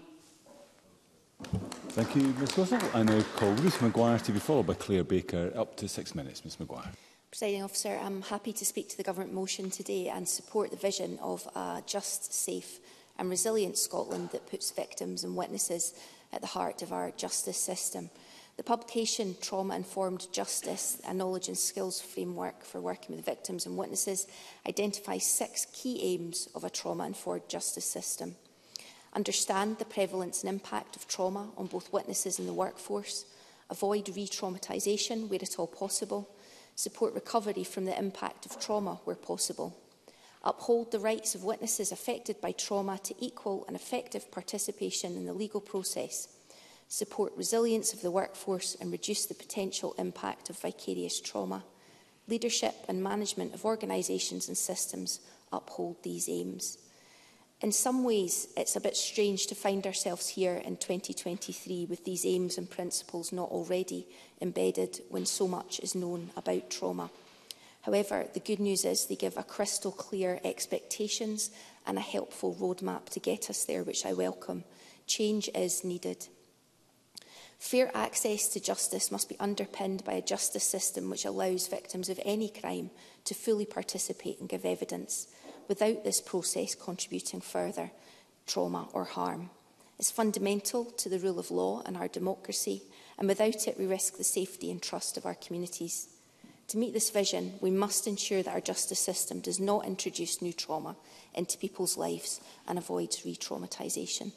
Thank you, Ms Russell. I now call Ruth Maguire to be followed by Claire Baker. Up to six minutes, Ms Maguire. Presiding Officer, I'm happy to speak to the Government motion today and support the vision of a just, safe and resilient Scotland that puts victims and witnesses at the heart of our justice system. The publication Trauma-Informed Justice, a knowledge and skills framework for working with victims and witnesses, identifies six key aims of a trauma-informed justice system. Understand the prevalence and impact of trauma on both witnesses and the workforce, avoid re-traumatisation where at all possible, support recovery from the impact of trauma where possible, uphold the rights of witnesses affected by trauma to equal and effective participation in the legal process, support resilience of the workforce and reduce the potential impact of vicarious trauma. Leadership and management of organisations and systems uphold these aims. In some ways, it's a bit strange to find ourselves here in twenty twenty-three with these aims and principles not already embedded when so much is known about trauma. However, the good news is they give a crystal clear expectations and a helpful roadmap to get us there, which I welcome. Change is needed. Fair access to justice must be underpinned by a justice system which allows victims of any crime to fully participate and give evidence, without this process contributing further trauma or harm. It's fundamental to the rule of law and our democracy, and without it we risk the safety and trust of our communities. To meet this vision, we must ensure that our justice system does not introduce new trauma into people's lives and avoids re-traumatisation.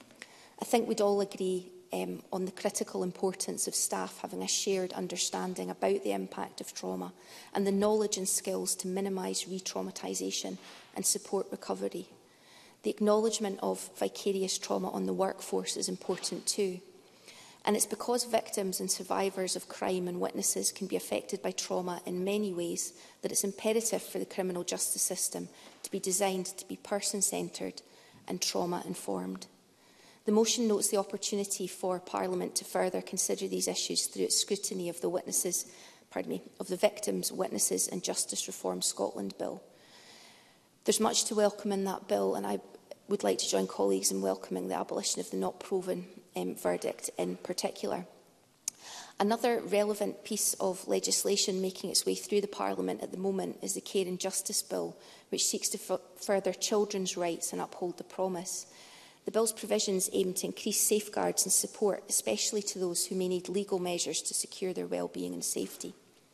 I think we'd all agree um, on the critical importance of staff having a shared understanding about the impact of trauma and the knowledge and skills to minimise re-traumatisation and support recovery. The acknowledgement of vicarious trauma on the workforce is important too. And it's because victims and survivors of crime and witnesses can be affected by trauma in many ways that it's imperative for the criminal justice system to be designed to be person-centred and trauma-informed. The motion notes the opportunity for Parliament to further consider these issues through its scrutiny of the witnesses, pardon me, of the Victims, Witnesses and Justice Reform Scotland Bill. There's much to welcome in that bill, and I would like to join colleagues in welcoming the abolition of the not proven um, verdict in particular. Another relevant piece of legislation making its way through the Parliament at the moment is the Care and Justice Bill, which seeks to f further children's rights and uphold the promise. The bill's provisions aim to increase safeguards and support, especially to those who may need legal measures to secure their well-being and safety.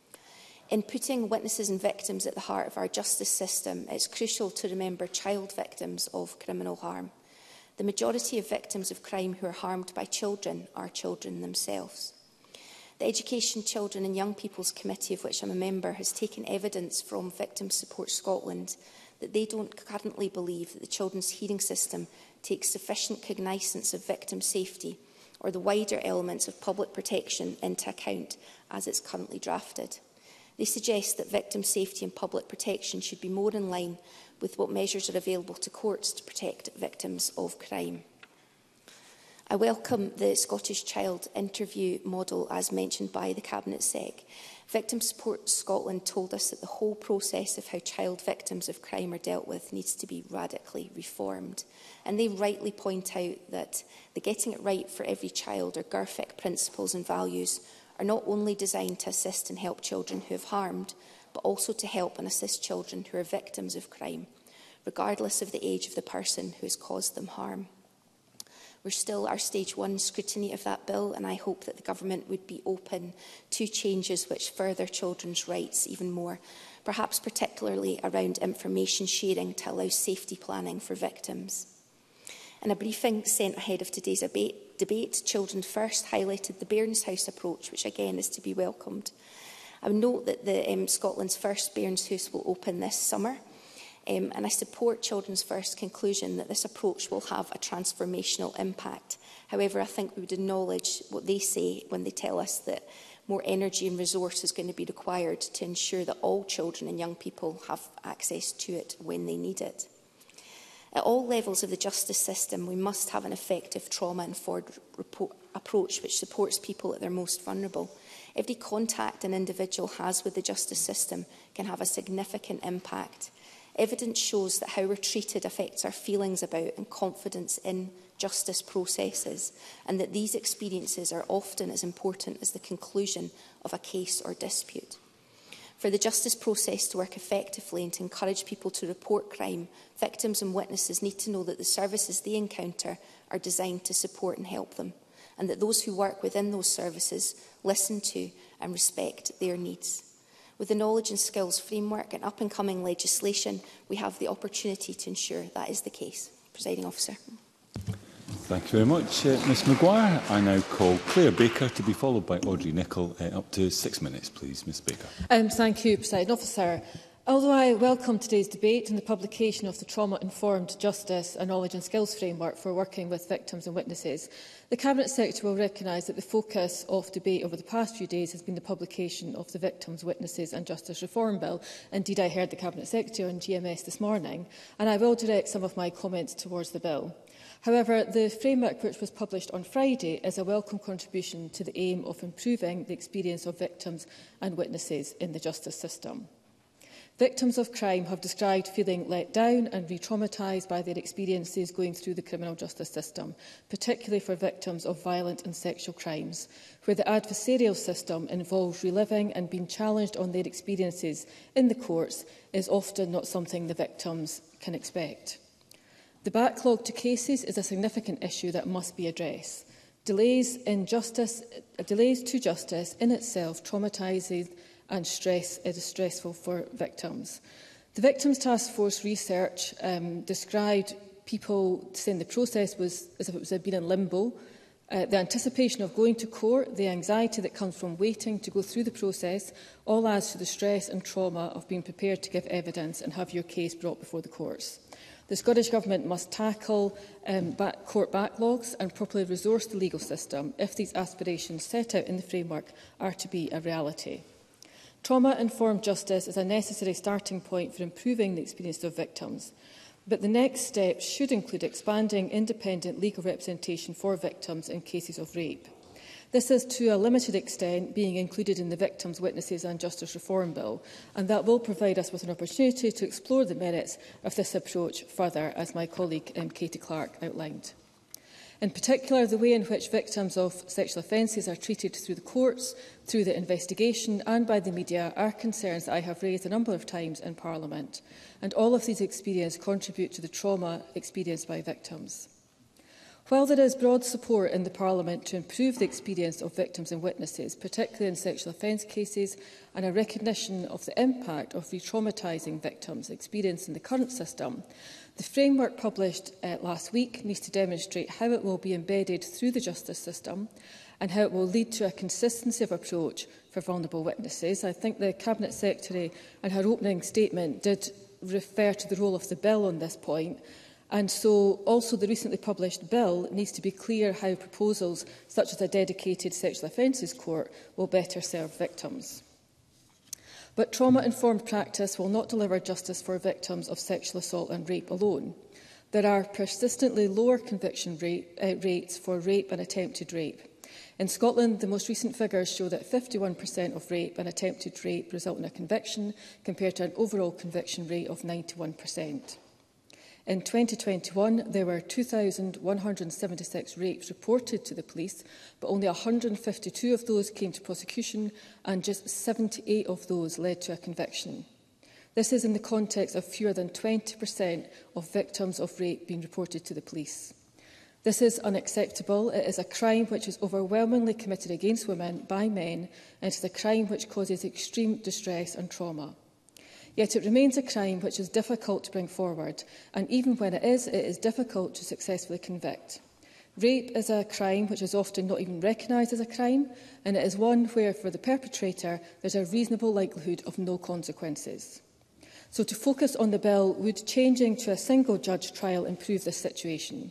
In putting witnesses and victims at the heart of our justice system, it's crucial to remember child victims of criminal harm. The majority of victims of crime who are harmed by children are children themselves. The Education, Children and Young People's Committee, of which I'm a member, has taken evidence from Victim Support Scotland that they don't currently believe that the children's hearing system takes sufficient cognizance of victim safety or the wider elements of public protection into account as it's currently drafted. They suggest that victim safety and public protection should be more in line with what measures are available to courts to protect victims of crime. I welcome the Scottish Child Interview model as mentioned by the Cabinet Sec. Victim Support Scotland told us that the whole process of how child victims of crime are dealt with needs to be radically reformed. And they rightly point out that the getting it right for every child or GIRFIC principles and values are not only designed to assist and help children who have harmed, but also to help and assist children who are victims of crime, regardless of the age of the person who has caused them harm. We're still our stage one scrutiny of that bill, and I hope that the government would be open to changes which further children's rights even more, perhaps particularly around information sharing to allow safety planning for victims. In a briefing sent ahead of today's debate, debate Children First highlighted the Bairns House approach, which again is to be welcomed. I would note that the um, Scotland's first Bairns House will open this summer. Um, and I support Children's First conclusion that this approach will have a transformational impact. However, I think we would acknowledge what they say when they tell us that more energy and resource is going to be required to ensure that all children and young people have access to it when they need it. At all levels of the justice system, we must have an effective trauma-informed approach which supports people at their most vulnerable. Every contact an individual has with the justice system can have a significant impact. Evidence shows that how we're treated affects our feelings about and confidence in justice processes, and that these experiences are often as important as the conclusion of a case or dispute. For the justice process to work effectively and to encourage people to report crime, victims and witnesses need to know that the services they encounter are designed to support and help them, and that those who work within those services listen to and respect their needs. With the knowledge and skills framework and up-and-coming legislation, we have the opportunity to ensure that is the case. Presiding Officer. Thank you very much, uh, Miz Maguire. I now call Claire Baker to be followed by Audrey Nicholl. Uh, up to six minutes, please, Miz Baker. Um, thank you, Presiding Officer. Although I welcome today's debate and the publication of the Trauma-Informed Justice and Knowledge and Skills Framework for working with victims and witnesses, the Cabinet Secretary will recognise that the focus of debate over the past few days has been the publication of the Victims, Witnesses and Justice Reform Bill. Indeed, I heard the Cabinet Secretary on G M S this morning, and I will direct some of my comments towards the bill. However, the framework which was published on Friday is a welcome contribution to the aim of improving the experience of victims and witnesses in the justice system. Victims of crime have described feeling let down and re-traumatised by their experiences going through the criminal justice system, particularly for victims of violent and sexual crimes, where the adversarial system involves reliving and being challenged on their experiences in the courts is often not something the victims can expect. The backlog to cases is a significant issue that must be addressed. Delays, in justice, delays to justice in itself traumatises and stress is stressful for victims. The Victims Task Force research um, described people saying the process was as if it was been in limbo. Uh, the anticipation of going to court, the anxiety that comes from waiting to go through the process, all adds to the stress and trauma of being prepared to give evidence and have your case brought before the courts. The Scottish Government must tackle um, back court backlogs and properly resource the legal system if these aspirations set out in the framework are to be a reality. Trauma-informed justice is a necessary starting point for improving the experience of victims, but the next step should include expanding independent legal representation for victims in cases of rape. This is to a limited extent being included in the Victims, Witnesses and Justice Reform Bill, and that will provide us with an opportunity to explore the merits of this approach further, as my colleague um, Katie Clark outlined. In particular, the way in which victims of sexual offences are treated through the courts, through the investigation and by the media are concerns that I have raised a number of times in Parliament, and all of these experiences contribute to the trauma experienced by victims. While there is broad support in the Parliament to improve the experience of victims and witnesses, particularly in sexual offence cases, and a recognition of the impact of re-traumatising victims experienced in the current system, the framework published uh, last week needs to demonstrate how it will be embedded through the justice system and how it will lead to a consistency of approach for vulnerable witnesses. I think the Cabinet Secretary in her opening statement did refer to the role of the bill on this point, and so also the recently published bill needs to be clear how proposals such as a dedicated sexual offences court will better serve victims. But trauma-informed practice will not deliver justice for victims of sexual assault and rape alone. There are persistently lower conviction rate, uh, rates for rape and attempted rape. In Scotland, the most recent figures show that fifty-one percent of rape and attempted rape result in a conviction, compared to an overall conviction rate of ninety-one percent. In twenty twenty-one, there were two thousand one hundred seventy-six rapes reported to the police, but only one hundred fifty-two of those came to prosecution and just seventy-eight of those led to a conviction. This is in the context of fewer than twenty percent of victims of rape being reported to the police. This is unacceptable. It is a crime which is overwhelmingly committed against women by men, and it is a crime which causes extreme distress and trauma. Yet it remains a crime which is difficult to bring forward, and even when it is, it is difficult to successfully convict. Rape is a crime which is often not even recognised as a crime, and it is one where, for the perpetrator, there is a reasonable likelihood of no consequences. So to focus on the bill, would changing to a single judge trial improve this situation?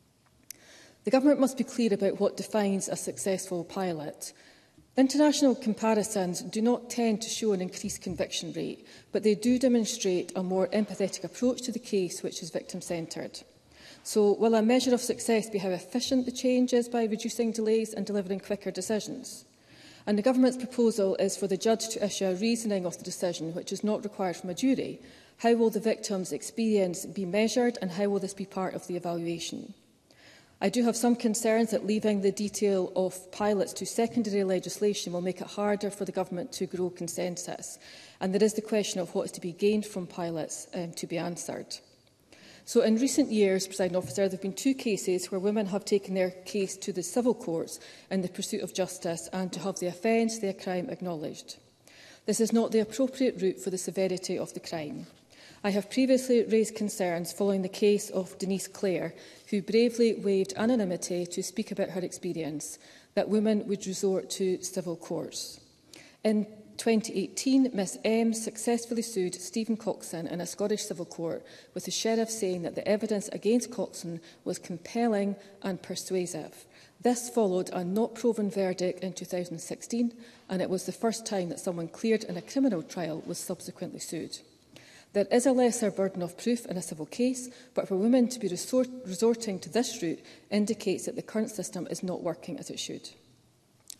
The Government must be clear about what defines a successful pilot. International comparisons do not tend to show an increased conviction rate, but they do demonstrate a more empathetic approach to the case which is victim-centred. So will a measure of success be how efficient the change is by reducing delays and delivering quicker decisions? And the Government's proposal is for the judge to issue a reasoning of the decision which is not required from a jury. How will the victim's experience be measured, and how will this be part of the evaluation? I do have some concerns that leaving the detail of pilots to secondary legislation will make it harder for the Government to grow consensus. And there is the question of what is to be gained from pilots um, to be answered. So in recent years, Presiding Officer, there have been two cases where women have taken their case to the civil courts in the pursuit of justice and to have the offence, their crime, acknowledged. This is not the appropriate route for the severity of the crime. I have previously raised concerns following the case of Denise Clare, who bravely waived anonymity to speak about her experience, that women would resort to civil courts. In twenty eighteen, Miss M successfully sued Stephen Coxon in a Scottish civil court, with the sheriff saying that the evidence against Coxon was compelling and persuasive. This followed a not-proven verdict in two thousand sixteen, and it was the first time that someone cleared in a criminal trial was subsequently sued. There is a lesser burden of proof in a civil case, but for women to be resort resorting to this route indicates that the current system is not working as it should.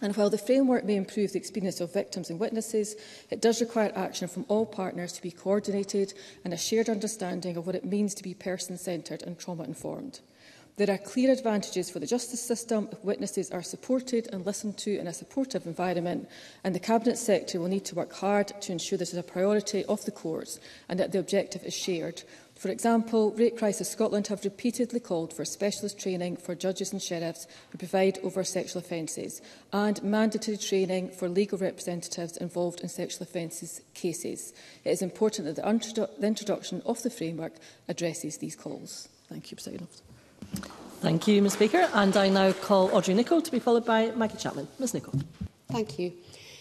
And while the framework may improve the experience of victims and witnesses, it does require action from all partners to be coordinated and a shared understanding of what it means to be person-centred and trauma-informed. There are clear advantages for the justice system if witnesses are supported and listened to in a supportive environment, and the Cabinet Secretary will need to work hard to ensure this is a priority of the courts and that the objective is shared. For example, Rape Crisis Scotland have repeatedly called for specialist training for judges and sheriffs who preside over sexual offences and mandatory training for legal representatives involved in sexual offences cases. It is important that the, introdu the introduction of the framework addresses these calls. Thank you, President Officer. Thank you, Ms Speaker. And I now call Audrey Nicholl to be followed by Maggie Chapman. Ms Nicholl. Thank you.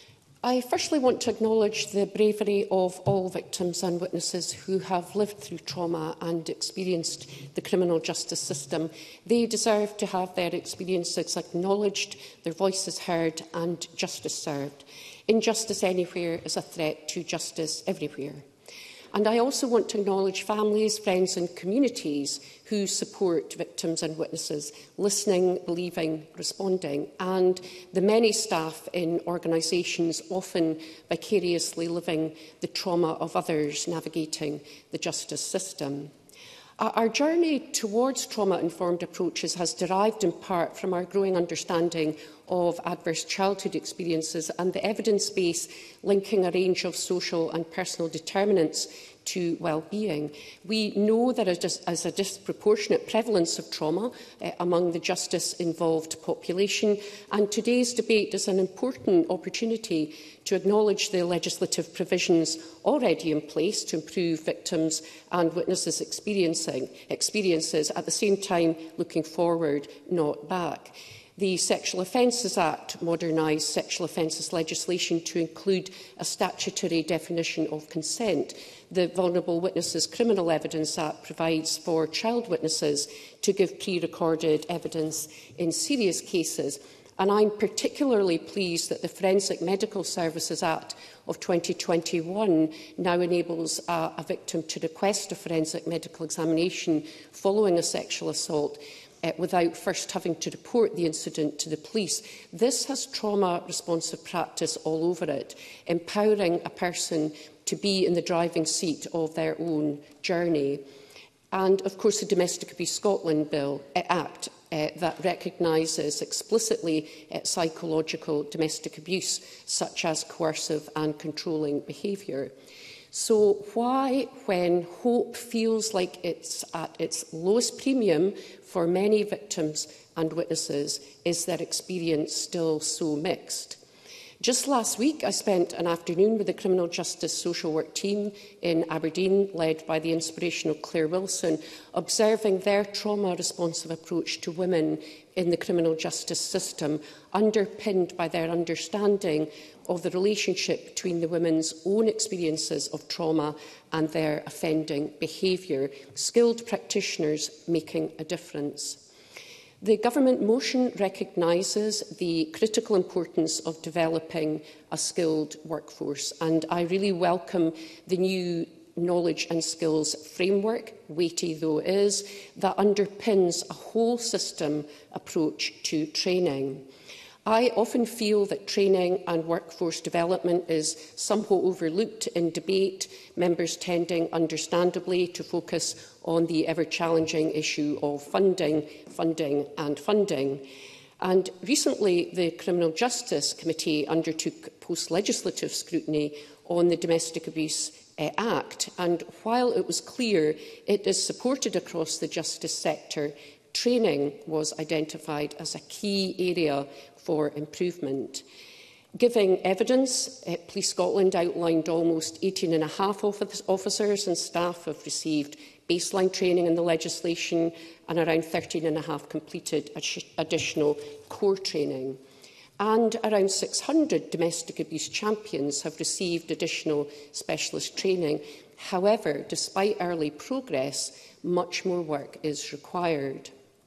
I firstly want to acknowledge the bravery of all victims and witnesses who have lived through trauma and experienced the criminal justice system. They deserve to have their experiences acknowledged, their voices heard and justice served. Injustice anywhere is a threat to justice everywhere. And I also want to acknowledge families, friends and communities who support victims and witnesses, listening, believing, responding, and the many staff in organisations often vicariously living the trauma of others navigating the justice system. Our journey towards trauma-informed approaches has derived in part from our growing understanding of adverse childhood experiences and the evidence base linking a range of social and personal determinants to well-being. We know there is a disproportionate prevalence of trauma uh, among the justice-involved population, and today's debate is an important opportunity to acknowledge the legislative provisions already in place to improve victims and witnesses' experiencing, experiences, at the same time looking forward, not back. The Sexual Offences Act modernised sexual offences legislation to include a statutory definition of consent. The Vulnerable Witnesses Criminal Evidence Act provides for child witnesses to give pre-recorded evidence in serious cases. And I'm particularly pleased that the Forensic Medical Services Act of twenty twenty-one now enables a, a victim to request a forensic medical examination following a sexual assault Uh, without first having to report the incident to the police. This has trauma-responsive practice all over it, empowering a person to be in the driving seat of their own journey. And, of course, the Domestic Abuse Scotland Bill uh, Act uh, that recognises explicitly uh, psychological domestic abuse, such as coercive and controlling behaviour. So why, when hope feels like it's at its lowest premium for many victims and witnesses, is their experience still so mixed? Just last week, I spent an afternoon with the Criminal Justice Social Work team in Aberdeen, led by the inspirational Claire Wilson, observing their trauma-responsive approach to women in the criminal justice system, underpinned by their understanding of the relationship between the women's own experiences of trauma and their offending behaviour, skilled practitioners making a difference. The government motion recognises the critical importance of developing a skilled workforce, and I really welcome the new knowledge and skills framework, weighty though it is, that underpins a whole system approach to training. I often feel that training and workforce development is somewhat overlooked in debate, members tending understandably to focus on the ever-challenging issue of funding, funding and funding. And recently, the Criminal Justice Committee undertook post-legislative scrutiny on the Domestic Abuse uh, Act, and while it was clear it is supported across the justice sector, training was identified as a key area for improvement. Giving evidence, uh, Police Scotland outlined almost eighteen and a half officers and staff have received baseline training in the legislation, and around thirteen and a half completed additional core training. And around six hundred domestic abuse champions have received additional specialist training. However, despite early progress, much more work is required.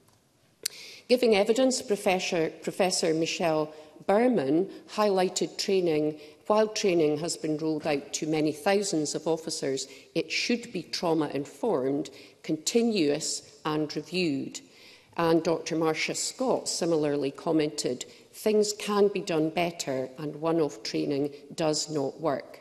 Giving evidence, Professor, Professor Michelle Berman highlighted training. While training has been rolled out to many thousands of officers, it should be trauma-informed, continuous and reviewed. And Doctor Marcia Scott similarly commented, things can be done better and one-off training does not work.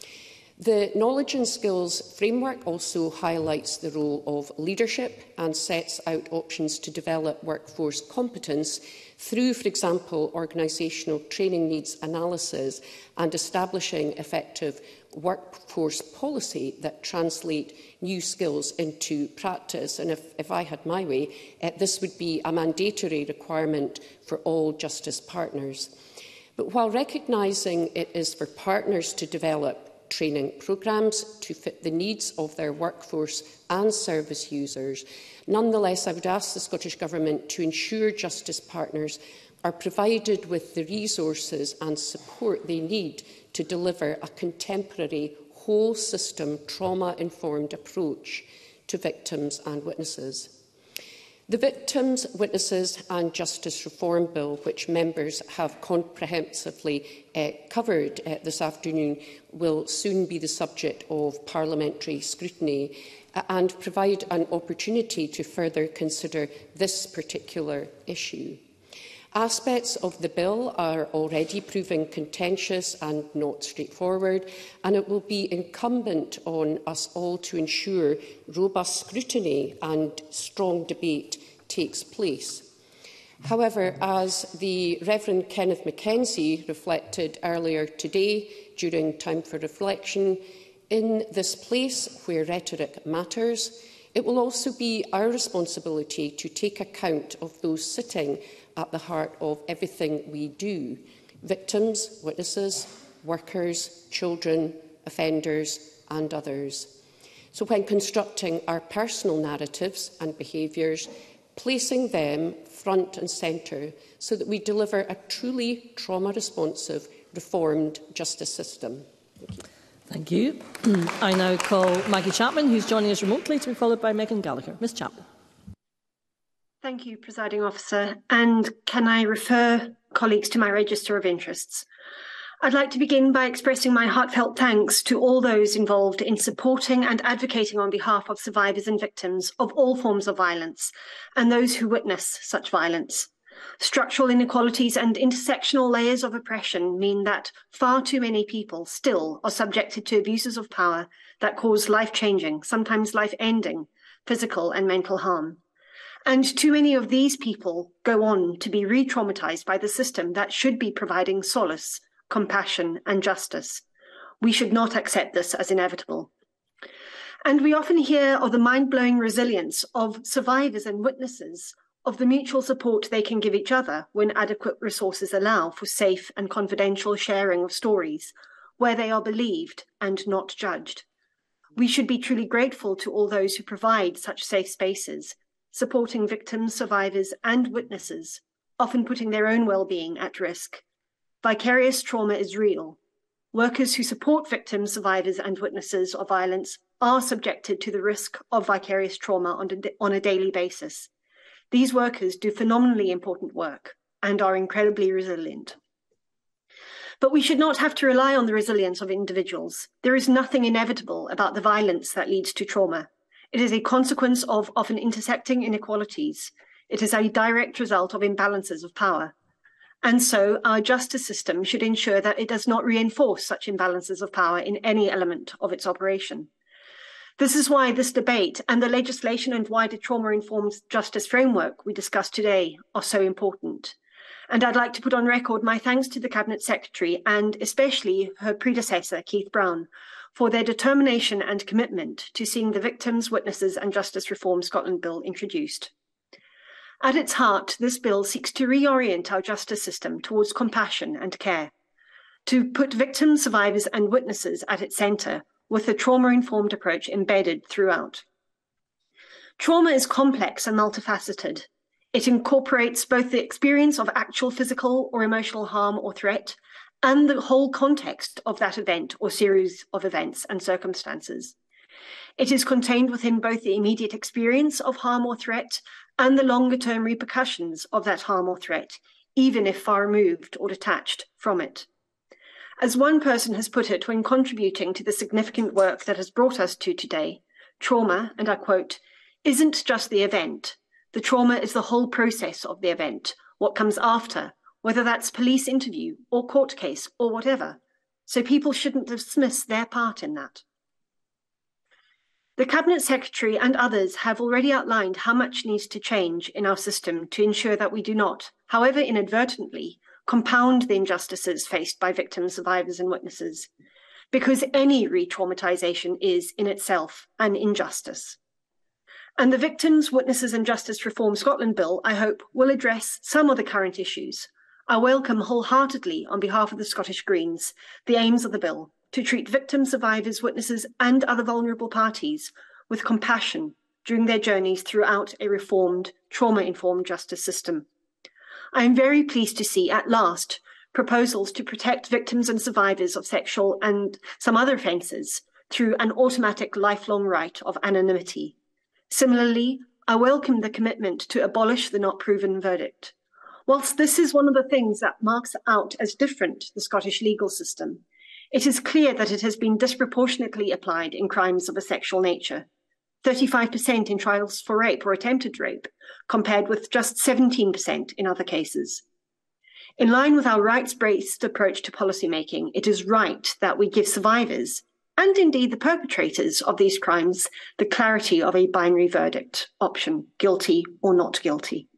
The Knowledge and Skills Framework also highlights the role of leadership and sets out options to develop workforce competence through, for example, organisational training needs analysis and establishing effective workforce policy that translate new skills into practice. And if, if I had my way, uh, this would be a mandatory requirement for all justice partners. But while recognising it is for partners to develop training programmes to fit the needs of their workforce and service users, nonetheless, I would ask the Scottish Government to ensure justice partners are provided with the resources and support they need to deliver a contemporary, whole-system, trauma-informed approach to victims and witnesses. The Victims, Witnesses and Justice Reform Bill, which members have comprehensively uh, covered uh, this afternoon, will soon be the subject of parliamentary scrutiny uh, and provide an opportunity to further consider this particular issue. Aspects of the bill are already proving contentious and not straightforward, and it will be incumbent on us all to ensure robust scrutiny and strong debate takes place. However, as the Reverend Kenneth Mackenzie reflected earlier today during Time for Reflection, in this place where rhetoric matters, it will also be our responsibility to take account of those sitting at the heart of everything we do: victims, witnesses, workers, children, offenders and others. So when constructing our personal narratives and behaviours, placing them front and centre so that we deliver a truly trauma-responsive, reformed justice system. Thank you. Thank you. I now call Maggie Chapman, who's joining us remotely, to be followed by Megan Gallagher. Miz Chapman. Thank you, Presiding Officer. And can I refer colleagues to my register of interests? I'd like to begin by expressing my heartfelt thanks to all those involved in supporting and advocating on behalf of survivors and victims of all forms of violence and those who witness such violence. Structural inequalities and intersectional layers of oppression mean that far too many people still are subjected to abuses of power that cause life-changing, sometimes life-ending, physical and mental harm. And too many of these people go on to be re-traumatized by the system that should be providing solace, compassion and justice. We should not accept this as inevitable. And we often hear of the mind-blowing resilience of survivors and witnesses, of the mutual support they can give each other when adequate resources allow for safe and confidential sharing of stories, where they are believed and not judged. We should be truly grateful to all those who provide such safe spaces, supporting victims, survivors and witnesses, often putting their own well-being at risk. Vicarious trauma is real. Workers who support victims, survivors and witnesses of violence are subjected to the risk of vicarious trauma on a, on a daily basis. These workers do phenomenally important work and are incredibly resilient. But we should not have to rely on the resilience of individuals. There is nothing inevitable about the violence that leads to trauma. It is a consequence of often intersecting inequalities. It is a direct result of imbalances of power. And so our justice system should ensure that it does not reinforce such imbalances of power in any element of its operation. This is why this debate and the legislation and wider trauma-informed justice framework we discussed today are so important. And I'd like to put on record my thanks to the Cabinet Secretary and especially her predecessor, Keith Brown, for their determination and commitment to seeing the Victims, Witnesses and Justice Reform Scotland Bill introduced. At its heart, this bill seeks to reorient our justice system towards compassion and care, to put victims, survivors and witnesses at its centre, with a trauma-informed approach embedded throughout. Trauma is complex and multifaceted. It incorporates both the experience of actual physical or emotional harm or threat and the whole context of that event or series of events and circumstances. It is contained within both the immediate experience of harm or threat and the longer-term repercussions of that harm or threat, even if far removed or detached from it. As one person has put it when contributing to the significant work that has brought us to today, trauma, and I quote, isn't just the event. The trauma is the whole process of the event, what comes after, whether that's police interview or court case or whatever, so people shouldn't dismiss their part in that. The Cabinet Secretary and others have already outlined how much needs to change in our system to ensure that we do not, however inadvertently, compound the injustices faced by victims, survivors and witnesses, because any re-traumatisation is in itself an injustice. And the Victims, Witnesses and Justice Reform Scotland Bill, I hope, will address some of the current issues. I welcome wholeheartedly, on behalf of the Scottish Greens, the aims of the bill to treat victims, survivors, witnesses and other vulnerable parties with compassion during their journeys throughout a reformed, trauma-informed justice system. I am very pleased to see, at last, proposals to protect victims and survivors of sexual and some other offences through an automatic lifelong right of anonymity. Similarly, I welcome the commitment to abolish the not proven verdict. Whilst this is one of the things that marks out as different the Scottish legal system, it is clear that it has been disproportionately applied in crimes of a sexual nature, thirty-five percent in trials for rape or attempted rape, compared with just seventeen percent in other cases. In line with our rights-based approach to policymaking, it is right that we give survivors, and indeed the perpetrators of these crimes, the clarity of a binary verdict option, guilty or not guilty.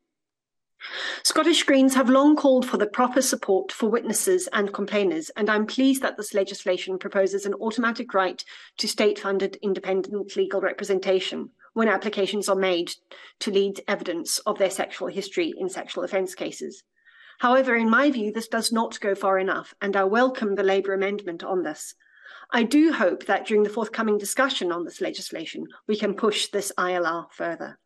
Scottish Greens have long called for the proper support for witnesses and complainers, and I'm pleased that this legislation proposes an automatic right to state-funded independent legal representation when applications are made to lead evidence of their sexual history in sexual offence cases. However, in my view, this does not go far enough, and I welcome the Labour amendment on this. I do hope that during the forthcoming discussion on this legislation, we can push this I L R further.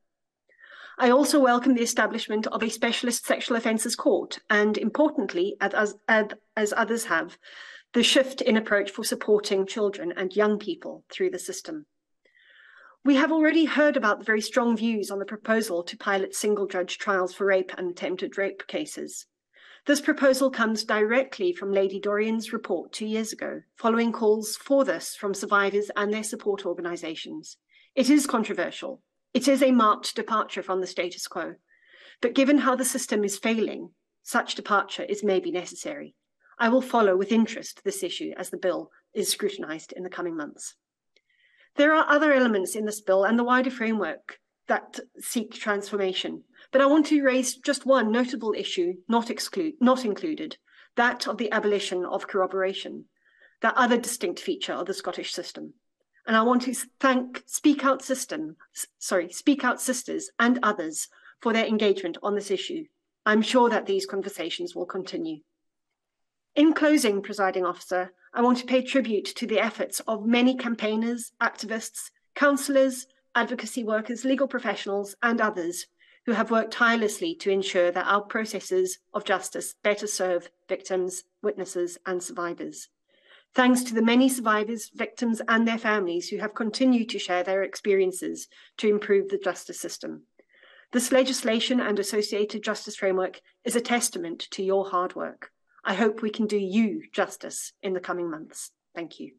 I also welcome the establishment of a specialist sexual offences court and, importantly, as, as others have, the shift in approach for supporting children and young people through the system. We have already heard about the very strong views on the proposal to pilot single-judge trials for rape and attempted rape cases. This proposal comes directly from Lady Dorian's report two years ago, following calls for this from survivors and their support organisations. It is controversial. It is a marked departure from the status quo. But given how the system is failing, such departure is maybe necessary. I will follow with interest this issue as the bill is scrutinised in the coming months. There are other elements in this bill and the wider framework that seek transformation, but I want to raise just one notable issue not, exclude, not included, that of the abolition of corroboration, that other distinct feature of the Scottish system. And I want to thank Speak Out System, sorry, Speak Out Sisters and others for their engagement on this issue. I'm sure that these conversations will continue. In closing, Presiding Officer, I want to pay tribute to the efforts of many campaigners, activists, counsellors, advocacy workers, legal professionals and others who have worked tirelessly to ensure that our processes of justice better serve victims, witnesses and survivors. Thanks to the many survivors, victims and their families who have continued to share their experiences to improve the justice system. This legislation and associated justice framework is a testament to your hard work. I hope we can do you justice in the coming months. Thank you.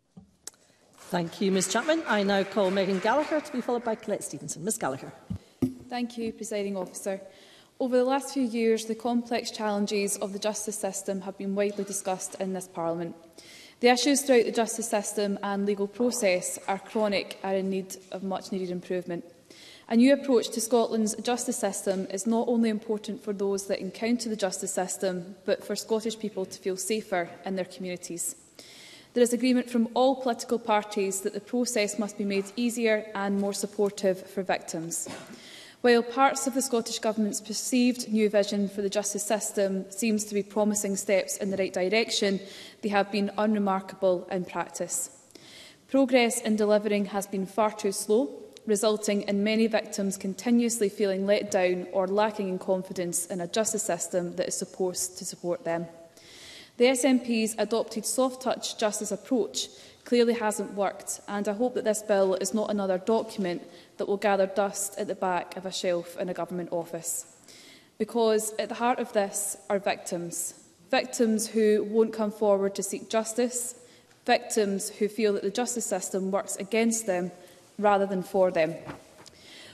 Thank you, Ms Chapman. I now call Megan Gallagher to be followed by Colette Stevenson. Ms Gallagher. Thank you, Presiding Officer. Over the last few years, the complex challenges of the justice system have been widely discussed in this Parliament. The issues throughout the justice system and legal process are chronic and in need of much-needed improvement. A new approach to Scotland's justice system is not only important for those that encounter the justice system, but for Scottish people to feel safer in their communities. There is agreement from all political parties that the process must be made easier and more supportive for victims. While parts of the Scottish Government's perceived new vision for the justice system seems to be promising steps in the right direction, they have been unremarkable in practice. Progress in delivering has been far too slow, resulting in many victims continuously feeling let down or lacking in confidence in a justice system that is supposed to support them. The S N P's adopted soft-touch justice approach clearly hasn't worked, and I hope that this bill is not another document that will gather dust at the back of a shelf in a government office. Because at the heart of this are victims. Victims who won't come forward to seek justice, victims who feel that the justice system works against them rather than for them.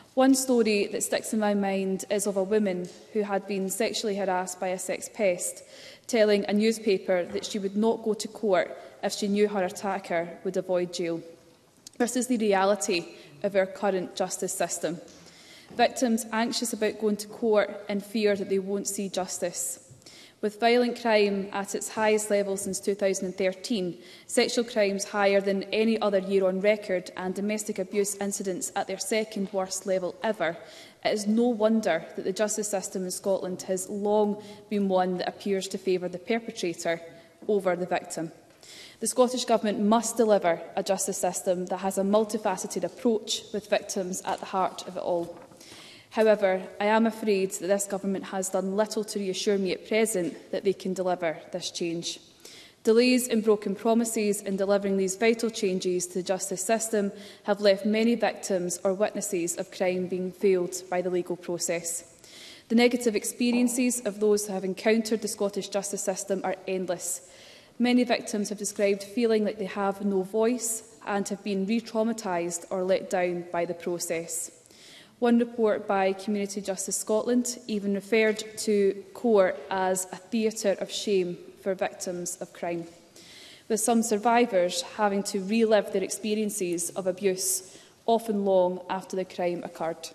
One story that sticks in my mind is of a woman who had been sexually harassed by a sex pest, telling a newspaper that she would not go to court if she knew her attacker would avoid jail. This is the reality of our current justice system. Victims anxious about going to court in fear that they won't see justice. With violent crime at its highest level since two thousand thirteen, sexual crimes higher than any other year on record and domestic abuse incidents at their second worst level ever, it is no wonder that the justice system in Scotland has long been one that appears to favour the perpetrator over the victim. The Scottish Government must deliver a justice system that has a multifaceted approach with victims at the heart of it all. However, I am afraid that this Government has done little to reassure me at present that they can deliver this change. Delays and broken promises in delivering these vital changes to the justice system have left many victims or witnesses of crime being failed by the legal process. The negative experiences of those who have encountered the Scottish justice system are endless. Many victims have described feeling like they have no voice and have been re-traumatised or let down by the process. One report by Community Justice Scotland even referred to court as a theatre of shame for victims of crime, with some survivors having to relive their experiences of abuse, often long after the crime occurred.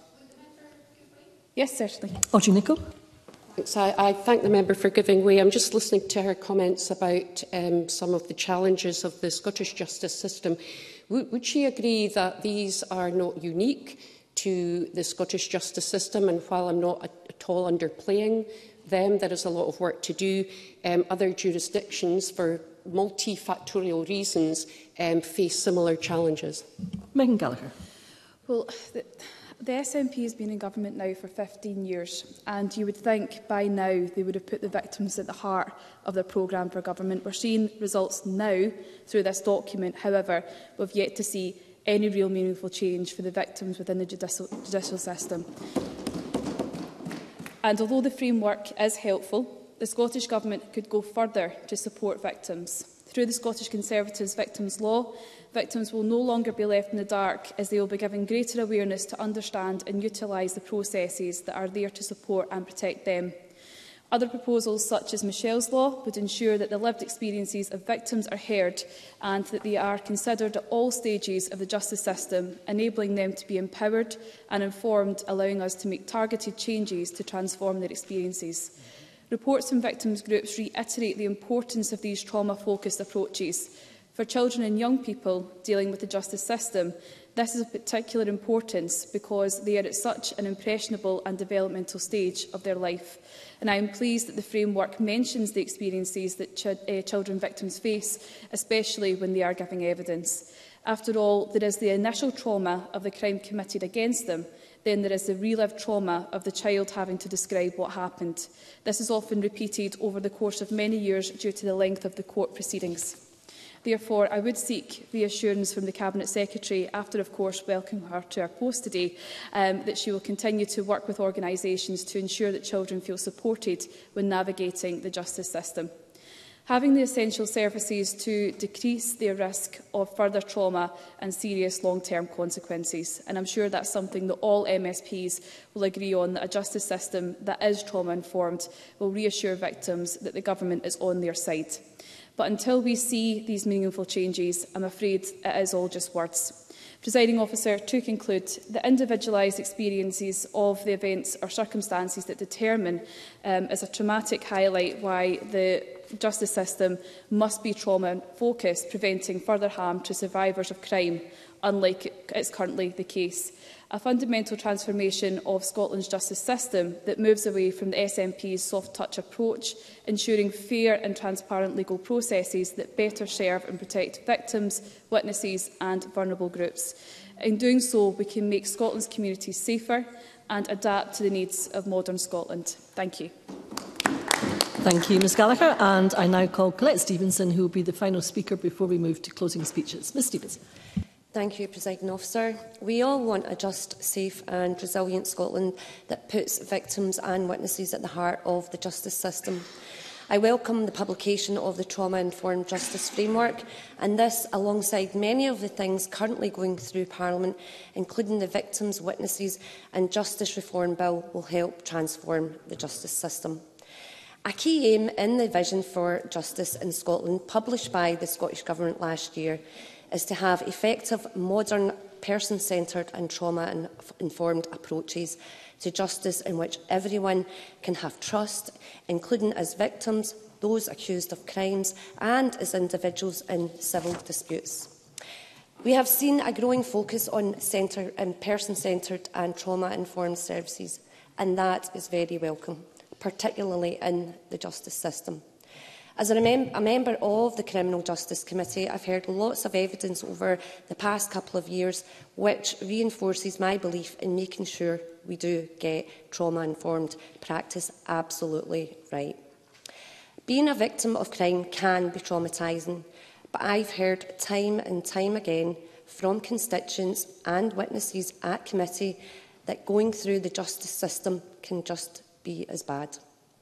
Yes, certainly. Audrey Nicholl. Thanks. I, I thank the member for giving way. I'm just listening to her comments about um, some of the challenges of the Scottish justice system. Would, would she agree that these are not unique to the Scottish justice system, and while I'm not at all underplaying them, there is a lot of work to do. Um, other jurisdictions, for multifactorial reasons, um, face similar challenges. Megan Gallagher. Well, the, the S N P has been in government now for fifteen years, and you would think by now they would have put the victims at the heart of their programme for government. We're seeing results now through this document. However, we've yet to see any real meaningful change for the victims within the judicial, judicial system. And although the framework is helpful, the Scottish Government could go further to support victims. Through the Scottish Conservatives Victims Law, victims will no longer be left in the dark, as they will be given greater awareness to understand and utilise the processes that are there to support and protect them. Other proposals, such as Michelle's Law, would ensure that the lived experiences of victims are heard and that they are considered at all stages of the justice system, enabling them to be empowered and informed, allowing us to make targeted changes to transform their experiences. Reports from victims groups reiterate the importance of these trauma-focused approaches. For children and young people dealing with the justice system, this is of particular importance because they are at such an impressionable and developmental stage of their life. And I am pleased that the framework mentions the experiences that ch uh, children victims face, especially when they are giving evidence. After all, there is the initial trauma of the crime committed against them. Then there is the relived trauma of the child having to describe what happened. This is often repeated over the course of many years due to the length of the court proceedings. Therefore, I would seek reassurance from the Cabinet Secretary, after, of course, welcoming her to our post today, um, that she will continue to work with organisations to ensure that children feel supported when navigating the justice system. Having the essential services to decrease their risk of further trauma and serious long-term consequences. And I'm sure that's something that all M S Ps will agree on, that a justice system that is trauma-informed will reassure victims that the Government is on their side. But until we see these meaningful changes, I'm afraid it is all just words. Presiding Officer, to conclude, the individualised experiences of the events or circumstances that determine um, as a traumatic highlight why the justice system must be trauma-focused, preventing further harm to survivors of crime, unlike is currently the case. A fundamental transformation of Scotland's justice system that moves away from the S N P's soft-touch approach, ensuring fair and transparent legal processes that better serve and protect victims, witnesses and vulnerable groups. In doing so, we can make Scotland's communities safer and adapt to the needs of modern Scotland. Thank you. Thank you, Ms Gallagher. And I now call Colette Stevenson, who will be the final speaker before we move to closing speeches. Ms Stevenson. Thank you, Presiding Officer. We all want a just, safe and resilient Scotland that puts victims and witnesses at the heart of the justice system. I welcome the publication of the Trauma-Informed Justice Framework, and this, alongside many of the things currently going through Parliament, including the Victims, Witnesses and Justice Reform Bill, will help transform the justice system. A key aim in the Vision for Justice in Scotland, published by the Scottish Government last year, is to have effective, modern, person-centred and trauma-informed approaches to justice in which everyone can have trust, including as victims, those accused of crimes and as individuals in civil disputes. We have seen a growing focus on centre and person-centred and trauma-informed services, and that is very welcome, particularly in the justice system. As a, mem a member of the Criminal Justice Committee, I've heard lots of evidence over the past couple of years which reinforces my belief in making sure we do get trauma-informed practice absolutely right. Being a victim of crime can be traumatising, but I've heard time and time again from constituents and witnesses at committee that going through the justice system can just be as bad.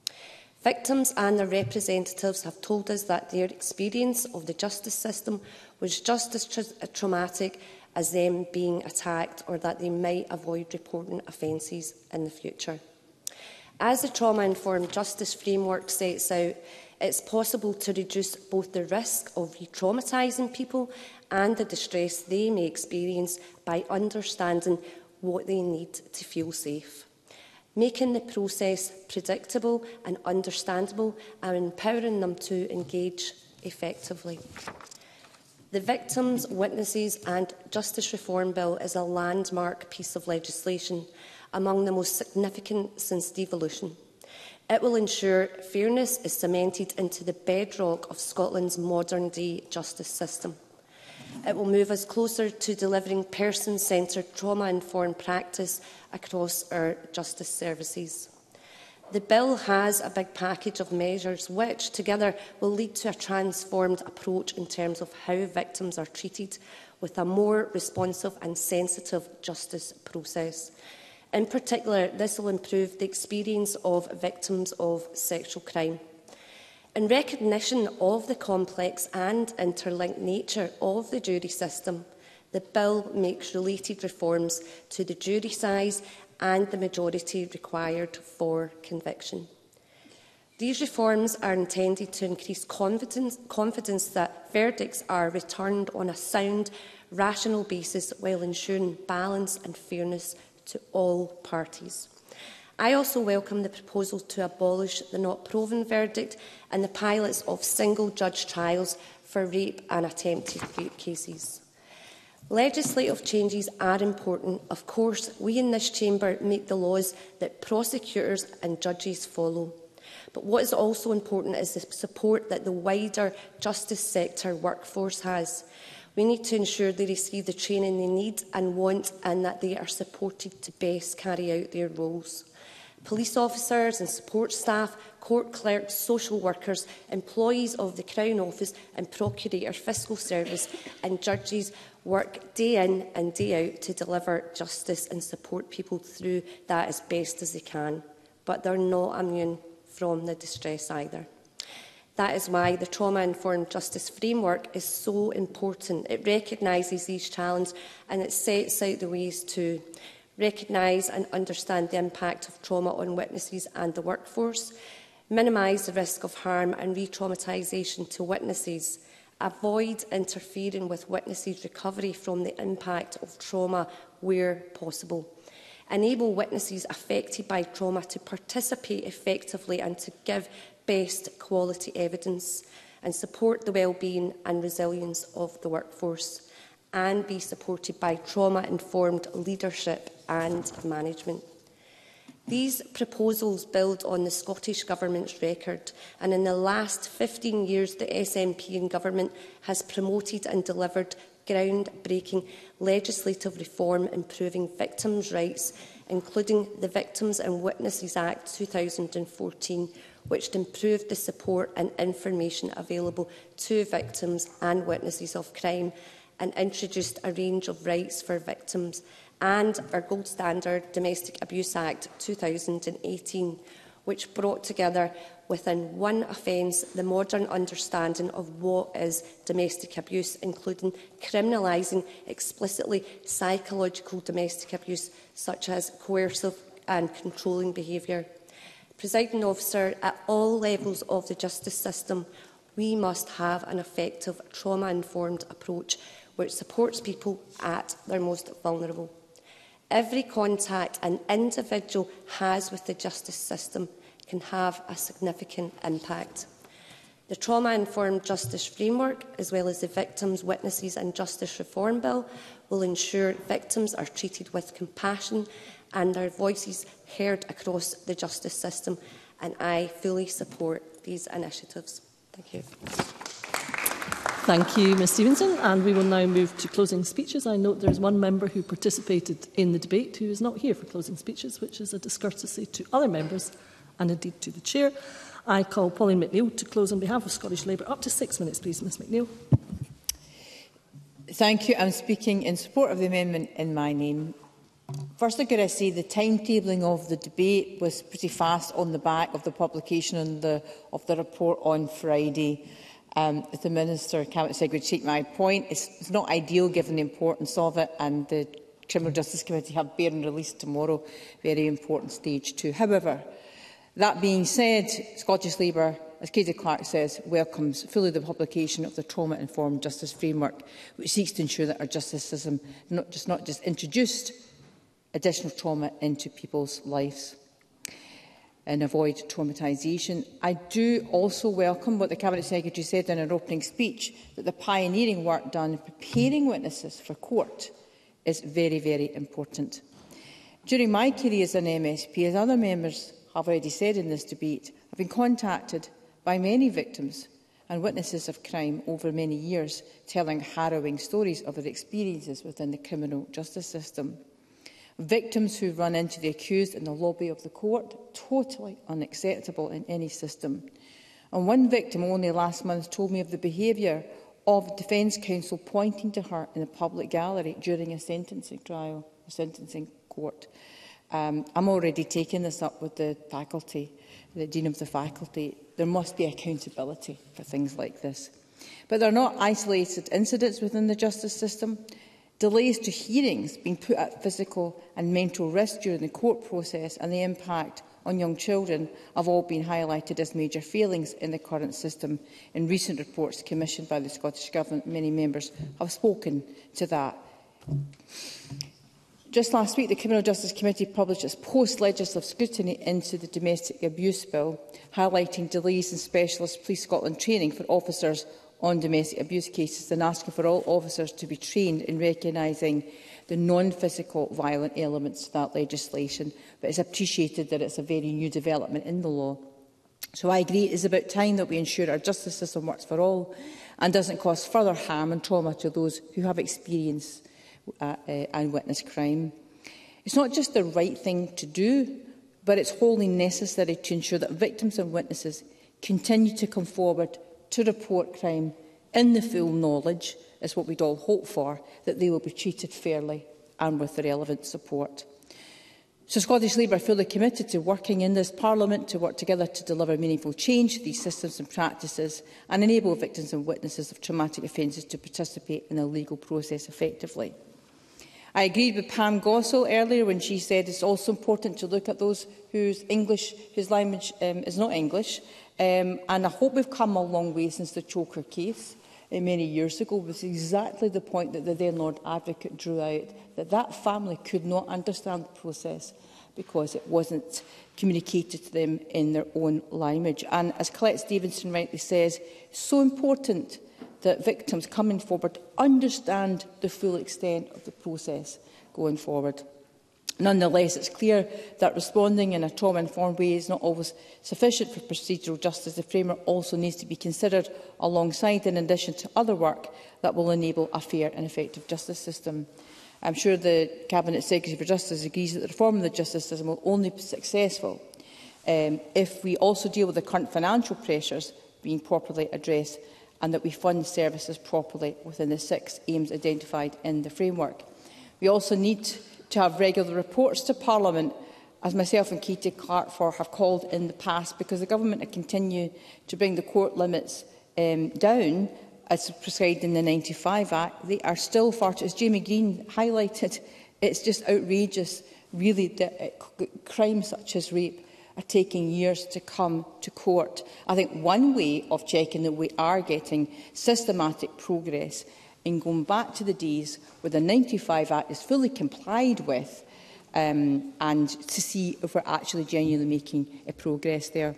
Victims and their representatives have told us that their experience of the justice system was just as tra traumatic as them being attacked, or that they might avoid reporting offences in the future. As the Trauma-Informed Justice Framework sets out, it's possible to reduce both the risk of re-traumatising people and the distress they may experience by understanding what they need to feel safe, making the process predictable and understandable and empowering them to engage effectively. The Victims, Witnesses and Justice Reform Bill is a landmark piece of legislation, among the most significant since devolution. It will ensure fairness is cemented into the bedrock of Scotland's modern-day justice system. It will move us closer to delivering person-centred, trauma-informed practice across our justice services. The bill has a big package of measures which, together, will lead to a transformed approach in terms of how victims are treated, with a more responsive and sensitive justice process. In particular, this will improve the experience of victims of sexual crime. In recognition of the complex and interlinked nature of the jury system, the bill makes related reforms to the jury size and the majority required for conviction. These reforms are intended to increase confidence, confidence that verdicts are returned on a sound, rational basis while ensuring balance and fairness to all parties. I also welcome the proposal to abolish the not proven verdict and the pilots of single-judge trials for rape and attempted rape cases. Legislative changes are important. Of course, we in this chamber make the laws that prosecutors and judges follow. But what is also important is the support that the wider justice sector workforce has. We need to ensure they receive the training they need and want, and that they are supported to best carry out their roles. Police officers and support staff, court clerks, social workers, employees of the Crown Office and Procurator Fiscal Service and judges work day in and day out to deliver justice and support people through that as best as they can. But they're not immune from the distress either. That is why the Trauma-Informed Justice Framework is so important. It recognises these challenges and it sets out the ways to recognise and understand the impact of trauma on witnesses and the workforce, minimise the risk of harm and re-traumatisation to witnesses, avoid interfering with witnesses' recovery from the impact of trauma where possible, enable witnesses affected by trauma to participate effectively and to give best quality evidence, and support the well-being and resilience of the workforce, and be supported by trauma-informed leadership and management. These proposals build on the Scottish Government's record, and in the last fifteen years the S N P in Government has promoted and delivered groundbreaking legislative reform improving victims' rights, including the Victims and Witnesses Act two thousand fourteen, which improved the support and information available to victims and witnesses of crime and introduced a range of rights for victims, and our gold standard Domestic Abuse Act two thousand eighteen, which brought together within one offence the modern understanding of what is domestic abuse, including criminalising explicitly psychological domestic abuse, such as coercive and controlling behaviour. Presiding Officer, at all levels of the justice system, we must have an effective trauma-informed approach which supports people at their most vulnerable. Every contact an individual has with the justice system can have a significant impact. The Trauma-Informed Justice Framework, as well as the Victims, Witnesses and Justice Reform Bill, will ensure victims are treated with compassion and their voices heard across the justice system, and I fully support these initiatives. Thank you. Thank you, Ms Stevenson. And we will now move to closing speeches. I note there is one member who participated in the debate who is not here for closing speeches, which is a discourtesy to other members and indeed to the Chair. I call Pauline McNeill to close on behalf of Scottish Labour. Up to six minutes, please, Ms McNeill. Thank you. I'm speaking in support of the amendment in my name. Firstly, could I say the timetabling of the debate was pretty fast on the back of the publication on the, of the report on Friday. Um, the Minister, Cabinet Secretary, take my point. It's, it's not ideal given the importance of it, and the Criminal Justice Committee have bearing release tomorrow, very important stage two. However, that being said, Scottish Labour, as Katie Clark says, welcomes fully the publication of the Trauma-Informed Justice Framework, which seeks to ensure that our justice system not just, not just introduced additional trauma into people's lives and avoid traumatisation. I do also welcome what the Cabinet Secretary said in her opening speech, that the pioneering work done in preparing witnesses for court is very, very important. During my career as an M S P, as other members have already said in this debate, I've been contacted by many victims and witnesses of crime over many years, telling harrowing stories of their experiences within the criminal justice system. Victims who run into the accused in the lobby of the court, totally unacceptable in any system. And one victim only last month told me of the behaviour of Defence Counsel pointing to her in a public gallery during a sentencing trial, a sentencing court. Um, I'm already taking this up with the faculty, the Dean of the Faculty. There must be accountability for things like this. But they're not isolated incidents within the justice system. Delays to hearings, being put at physical and mental risk during the court process, and the impact on young children have all been highlighted as major failings in the current system. In recent reports commissioned by the Scottish Government, many members have spoken to that. Just last week, the Criminal Justice Committee published its post-legislative scrutiny into the Domestic Abuse Bill, highlighting delays in specialist Police Scotland training for officers on domestic abuse cases and asking for all officers to be trained in recognising the non-physical violent elements of that legislation. But it's appreciated that it's a very new development in the law. So I agree it is about time that we ensure our justice system works for all and doesn't cause further harm and trauma to those who have experienced uh, uh, and witnessed crime. It's not just the right thing to do, but it's wholly necessary to ensure that victims and witnesses continue to come forward to report crime in the full knowledge, is what we'd all hope for, that they will be treated fairly and with the relevant support. So Scottish Labour are fully committed to working in this Parliament to work together to deliver meaningful change to these systems and practices and enable victims and witnesses of traumatic offences to participate in the legal process effectively. I agreed with Pam Gossel earlier when she said it's also important to look at those whose English, whose language um, is not English. Um, and I hope we've come a long way since the Choker case uh, many years ago. It was exactly the point that the then Lord Advocate drew out, that that family could not understand the process because it wasn't communicated to them in their own language. And as Colette Stevenson rightly says, it's so important that victims coming forward understand the full extent of the process going forward. Nonetheless, it's clear that responding in a trauma-informed way is not always sufficient for procedural justice. The framework also needs to be considered alongside, in addition to other work that will enable a fair and effective justice system. I'm sure the Cabinet Secretary for Justice agrees that the reform of the justice system will only be successful um, if we also deal with the current financial pressures being properly addressed and that we fund services properly within the six aims identified in the framework. We also need to have regular reports to Parliament as myself and Katie Clark for have called in the past, because the Government have continued to bring the court limits um, down, as prescribed in the ninety-five Act, they are still far too, as Jamie Green highlighted, it's just outrageous, really, that uh, crimes such as rape are taking years to come to court. I think one way of checking that we are getting systematic progress in going back to the days where the ninety-five Act is fully complied with, um, and to see if we're actually genuinely making a progress there.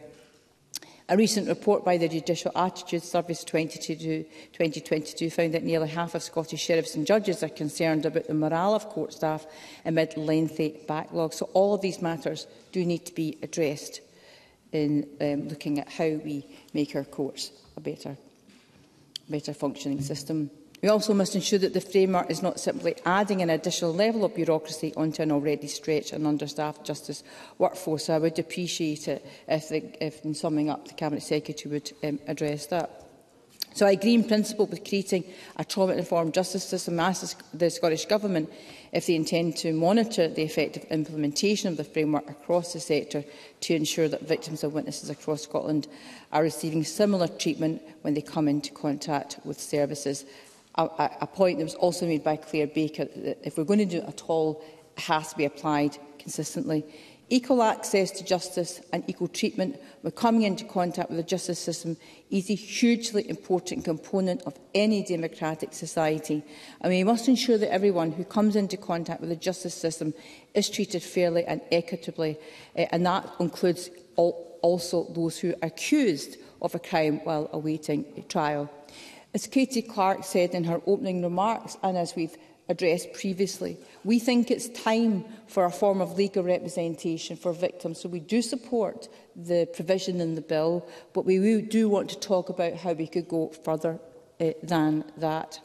A recent report by the Judicial Attitude Service twenty twenty-two found that nearly half of Scottish sheriffs and judges are concerned about the morale of court staff amid lengthy backlogs. So all of these matters do need to be addressed in um, looking at how we make our courts a better, better functioning system. We also must ensure that the framework is not simply adding an additional level of bureaucracy onto an already stretched and understaffed justice workforce. So I would appreciate it if, the, if in summing up, the Cabinet Secretary would um, address that. So I agree in principle with creating a trauma-informed justice system. I ask the Scottish Government if they intend to monitor the effective implementation of the framework across the sector to ensure that victims and witnesses across Scotland are receiving similar treatment when they come into contact with services. A, a point that was also made by Claire Baker, that if we're going to do it at all, it has to be applied consistently. Equal access to justice and equal treatment when coming into contact with the justice system is a hugely important component of any democratic society, and we must ensure that everyone who comes into contact with the justice system is treated fairly and equitably, uh, and that includes all, also those who are accused of a crime while awaiting a trial. As Katie Clark said in her opening remarks, and as we've addressed previously, we think it's time for a form of legal representation for victims. So we do support the provision in the bill, but we do want to talk about how we could go further uh, than that.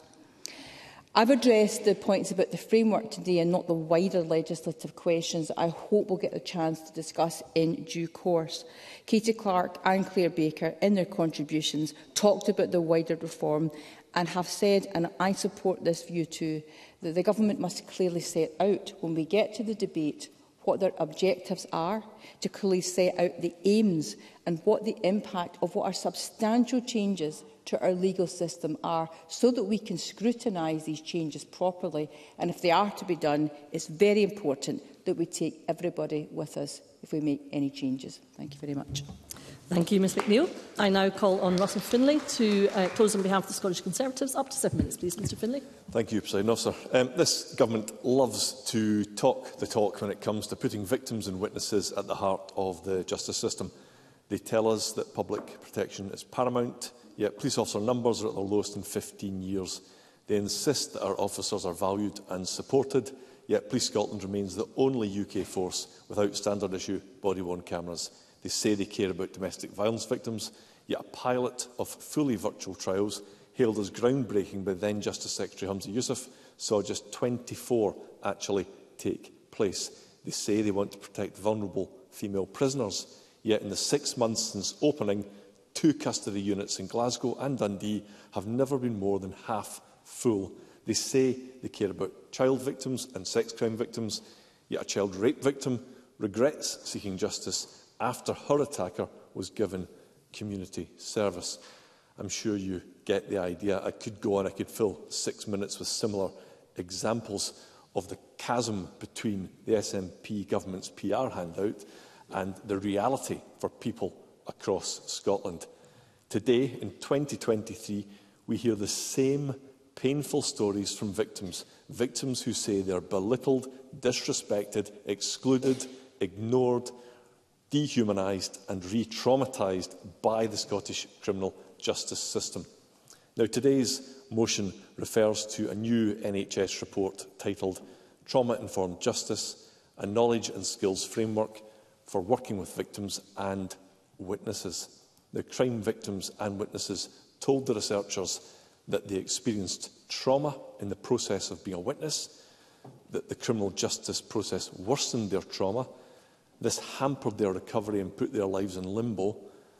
I've addressed the points about the framework today and not the wider legislative questions that I hope we'll get the chance to discuss in due course. Katie Clark and Claire Baker, in their contributions, talked about the wider reform and have said, and I support this view too, that the Government must clearly set out, when we get to the debate, what their objectives are, to clearly set out the aims and what the impact of what are substantial changes to our legal system are, so that we can scrutinise these changes properly. And if they are to be done, it's very important that we take everybody with us if we make any changes. Thank you very much. Thank you, Ms McNeill. I now call on Russell Finlay to uh, close on behalf of the Scottish Conservatives. Up to seven minutes, please, Mr Finlay. Thank you, President Officer. Um, this Government loves to talk the talk when it comes to putting victims and witnesses at the heart of the justice system. They tell us that public protection is paramount, yet police officer numbers are at their lowest in fifteen years. They insist that our officers are valued and supported, yet Police Scotland remains the only U K force without standard issue body-worn cameras. They say they care about domestic violence victims, yet a pilot of fully virtual trials, hailed as groundbreaking by then Justice Secretary Humza Yousaf, saw just twenty-four actually take place. They say they want to protect vulnerable female prisoners, yet in the six months since opening, two custody units in Glasgow and Dundee have never been more than half full. They say they care about child victims and sex crime victims, yet a child rape victim regrets seeking justice after her attacker was given community service. I'm sure you get the idea. I could go on, I could fill six minutes with similar examples of the chasm between the S N P government's P R handout and the reality for people across Scotland. Today, in twenty twenty-three, we hear the same painful stories from victims, victims who say they are belittled, disrespected, excluded, ignored, dehumanised and re-traumatised by the Scottish criminal justice system. Now, today's motion refers to a new N H S report titled Trauma-Informed Justice, a Knowledge and Skills Framework for Working with Victims and Witnesses. The crime victims and witnesses told the researchers that they experienced trauma in the process of being a witness, that the criminal justice process worsened their trauma. This hampered their recovery and put their lives in limbo.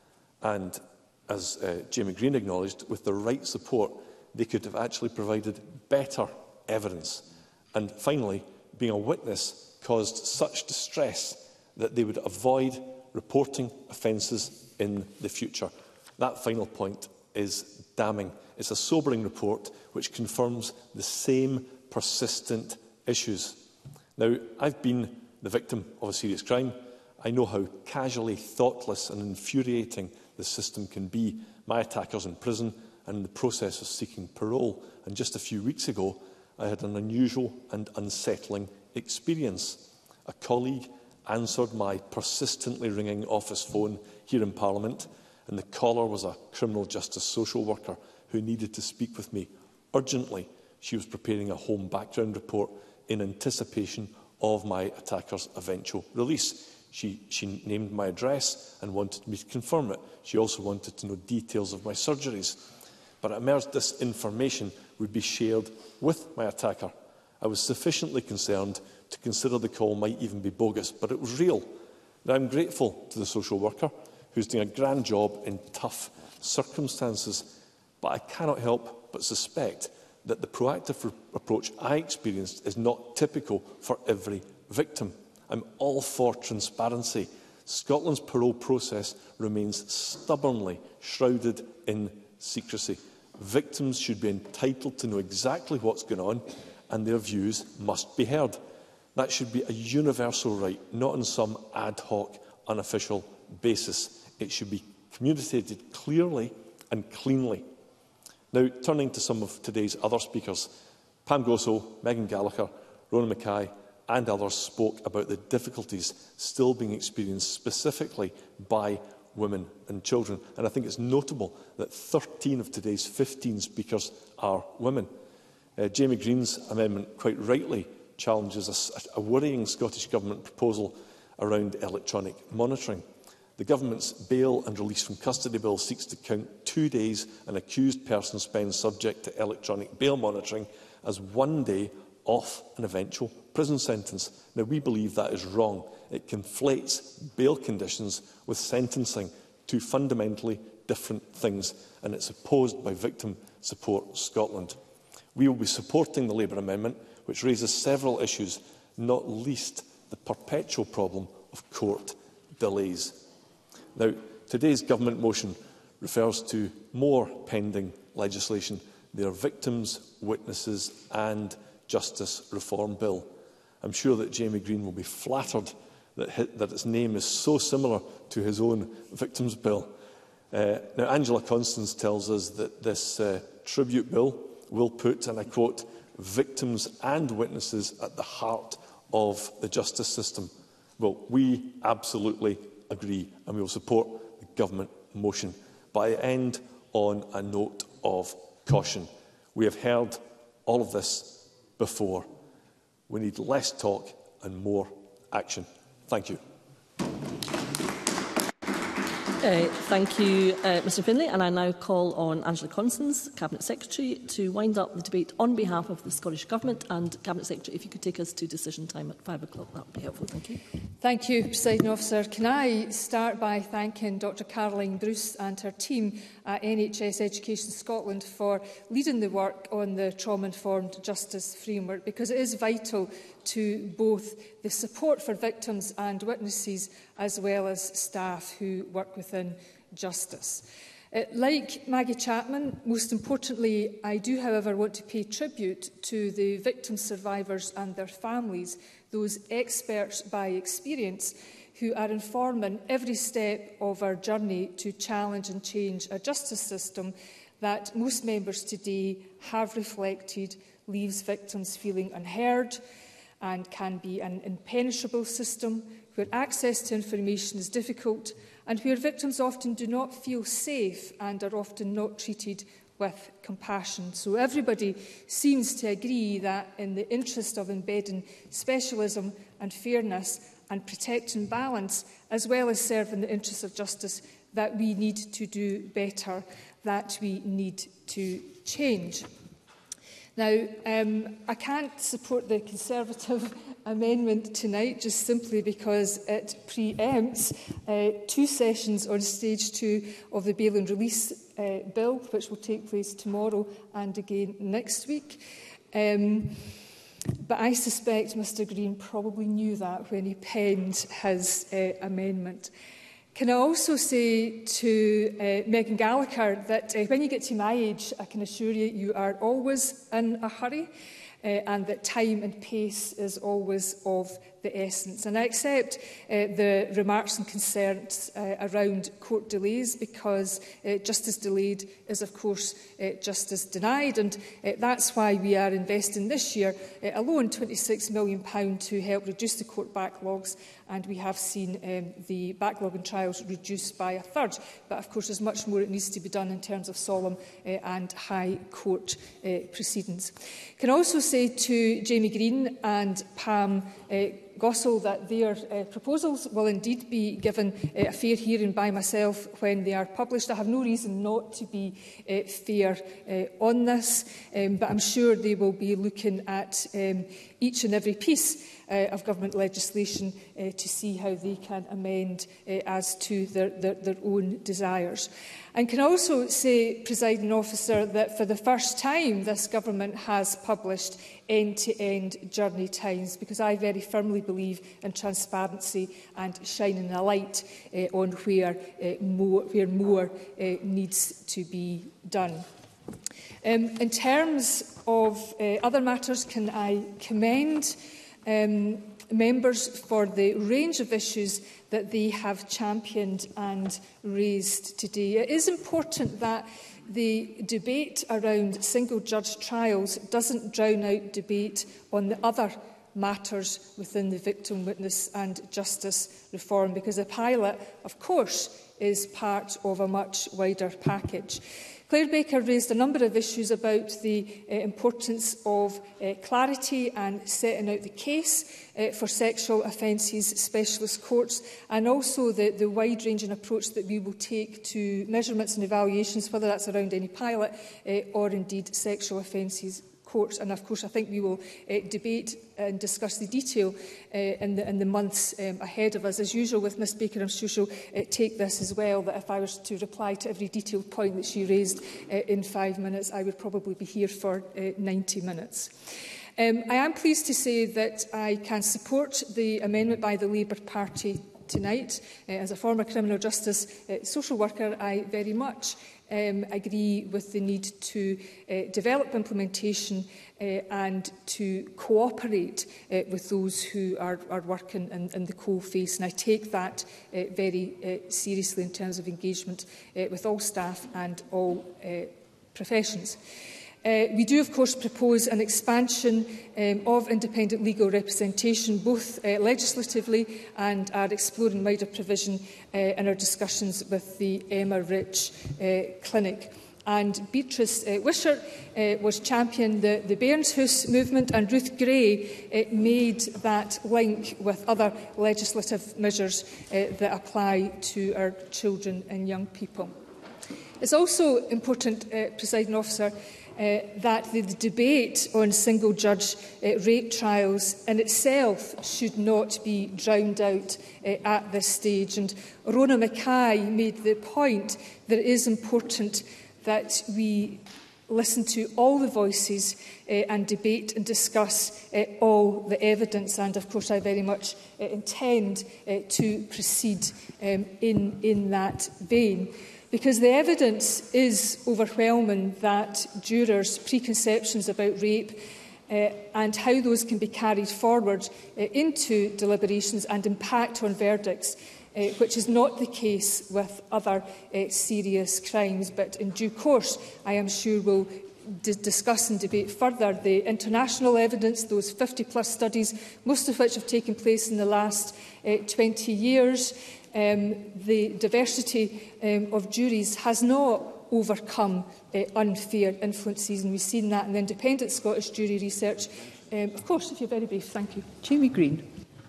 And as uh, Jamie Green acknowledged, with the right support, they could have actually provided better evidence. And finally, being a witness caused such distress that they would avoid reporting offences in the future. That final point is damning. It's a sobering report which confirms the same persistent issues. Now, I've been the victim of a serious crime. I know how casually thoughtless and infuriating the system can be. My attackers in prison and in the process of seeking parole. And just a few weeks ago, I had an unusual and unsettling experience. A colleague answered my persistently ringing office phone here in Parliament, and the caller was a criminal justice social worker who needed to speak with me urgently. She was preparing a home background report in anticipation of my attacker's eventual release. She, she named my address and wanted me to confirm it. She also wanted to know details of my surgeries. But it emerged this information would be shared with my attacker. I was sufficiently concerned to consider the call might even be bogus, but it was real. Now, I'm grateful to the social worker, who's doing a grand job in tough circumstances, but I cannot help but suspect that the proactive approach I experienced is not typical for every victim. I'm all for transparency. Scotland's parole process remains stubbornly shrouded in secrecy. Victims should be entitled to know exactly what's going on, and their views must be heard. That should be a universal right, not on some ad hoc, unofficial basis. It should be communicated clearly and cleanly. Now, turning to some of today's other speakers, Pam Gosso, Megan Gallagher, Rona Mackay and others spoke about the difficulties still being experienced specifically by women and children. And I think it's notable that thirteen of today's fifteen speakers are women. Uh, Jamie Green's amendment quite rightly challenges a, a worrying Scottish Government proposal around electronic monitoring. The Government's bail and release from custody bill seeks to count two days an accused person spends subject to electronic bail monitoring as one day off an eventual prison sentence. Now, we believe that is wrong. It conflates bail conditions with sentencing, two fundamentally different things, and it's opposed by Victim Support Scotland. We will be supporting the Labour amendment, which raises several issues, not least the perpetual problem of court delays. Now, today's Government motion refers to more pending legislation. They are Victims, Witnesses and Justice Reform Bill. I'm sure that Jamie Green will be flattered that, his, that its name is so similar to his own Victims Bill. Uh, now, Angela Constance tells us that this uh, tribute bill will put, and I quote, victims and witnesses at the heart of the justice system. Well, we absolutely agree, and we will support the Government motion. But I end on a note of caution. We have heard all of this before. We need less talk and more action. Thank you. Uh, thank you, uh, Mr Finlay. And I now call on Angela Constance, Cabinet Secretary, to wind up the debate on behalf of the Scottish Government. And, Cabinet Secretary, if you could take us to decision time at five o'clock, that would be helpful. Thank you. Thank you, Presiding Officer. Can I start by thanking Dr Caroline Bruce and her team at N H S Education Scotland for leading the work on the trauma-informed justice framework, because it is vital to both the support for victims and witnesses as well as staff who work within justice. Uh, like Maggie Chapman, most importantly, I do, however, want to pay tribute to the victim survivors and their families, those experts by experience who are informing every step of our journey to challenge and change a justice system that most members today have reflected leaves victims feeling unheard and can be an impenetrable system where access to information is difficult and where victims often do not feel safe and are often not treated with compassion. So everybody seems to agree that in the interest of embedding specialism and fairness and protecting balance, as well as serving the interests of justice, that we need to do better, that we need to change. Now, um, I can't support the Conservative amendment tonight, just simply because it preempts uh, two sessions on stage two of the bail and release uh, bill, which will take place tomorrow and again next week. Um, But I suspect Mr Green probably knew that when he penned his uh, amendment. Can I also say to uh, Megan Gallagher that uh, when you get to my age, I can assure you, you are always in a hurry uh, and that time and pace is always of the essence. And I accept uh, the remarks and concerns uh, around court delays, because uh, justice delayed is, of course, uh, justice denied. And uh, that's why we are investing this year uh, alone twenty-six million pounds to help reduce the court backlogs. And we have seen um, the backlog in trials reduced by a third. But, of course, there's much more that needs to be done in terms of solemn uh, and high court uh, proceedings. Can I also say to Jamie Green and Pam uh, Gossel that their uh, proposals will indeed be given uh, a fair hearing by myself when they are published. I have no reason not to be uh, fair uh, on this, um, but I'm sure they will be looking at um, each and every piece uh, of government legislation uh, to see how they can amend uh, as to their, their, their own desires. And can I also say, Presiding Officer, that for the first time this government has published end-to-end journey times, because I very firmly believe in transparency and shining a light uh, on where uh, more, where more uh, needs to be done. Um, in terms of uh, other matters, can I commend um, members for the range of issues that they have championed and raised today. It is important that the debate around single-judge trials doesn't drown out debate on the other matters within the Victim, Witness and Justice reform, because a pilot, of course, is part of a much wider package. Claire Baker raised a number of issues about the uh, importance of uh, clarity and setting out the case uh, for sexual offences specialist courts, and also the, the wide-ranging approach that we will take to measurements and evaluations, whether that's around any pilot uh, or indeed sexual offences courts. And of course, I think we will uh, debate and discuss the detail uh, in, the, in the months um, ahead of us. As usual with Miss Baker, I'm sure she'll uh, take this as well, that if I was to reply to every detailed point that she raised uh, in five minutes, I would probably be here for uh, ninety minutes. Um, I am pleased to say that I can support the amendment by the Labour Party tonight. Uh, as a former criminal justice uh, social worker, I very much Um, agree with the need to uh, develop implementation uh, and to cooperate uh, with those who are, are working in, in the coalface. And I take that uh, very uh, seriously in terms of engagement uh, with all staff and all uh, professions. Uh, we do, of course, propose an expansion um, of independent legal representation, both uh, legislatively, and are exploring wider provision uh, in our discussions with the Emma Rich uh, Clinic. And Beatrice uh, Wishart uh, was championing the, the Bairnshouse movement, and Ruth Gray uh, made that link with other legislative measures uh, that apply to our children and young people. It's also important, uh, Presiding Officer, Uh, that the, the debate on single-judge uh, rape trials in itself should not be drowned out uh, at this stage. And Rona Mackay made the point that it is important that we listen to all the voices uh, and debate and discuss uh, all the evidence. And, of course, I very much uh, intend uh, to proceed um, in, in that vein. Because the evidence is overwhelming that jurors' preconceptions about rape uh, and how those can be carried forward uh, into deliberations and impact on verdicts, uh, which is not the case with other uh, serious crimes. But in due course, I am sure we'll discuss and debate further the international evidence, those fifty plus studies, most of which have taken place in the last uh, twenty years. Um, the diversity um, of juries has not overcome uh, unfair influences, and we've seen that in the independent Scottish jury research. Um, of course, if you're very brief, thank you. Jamie Green.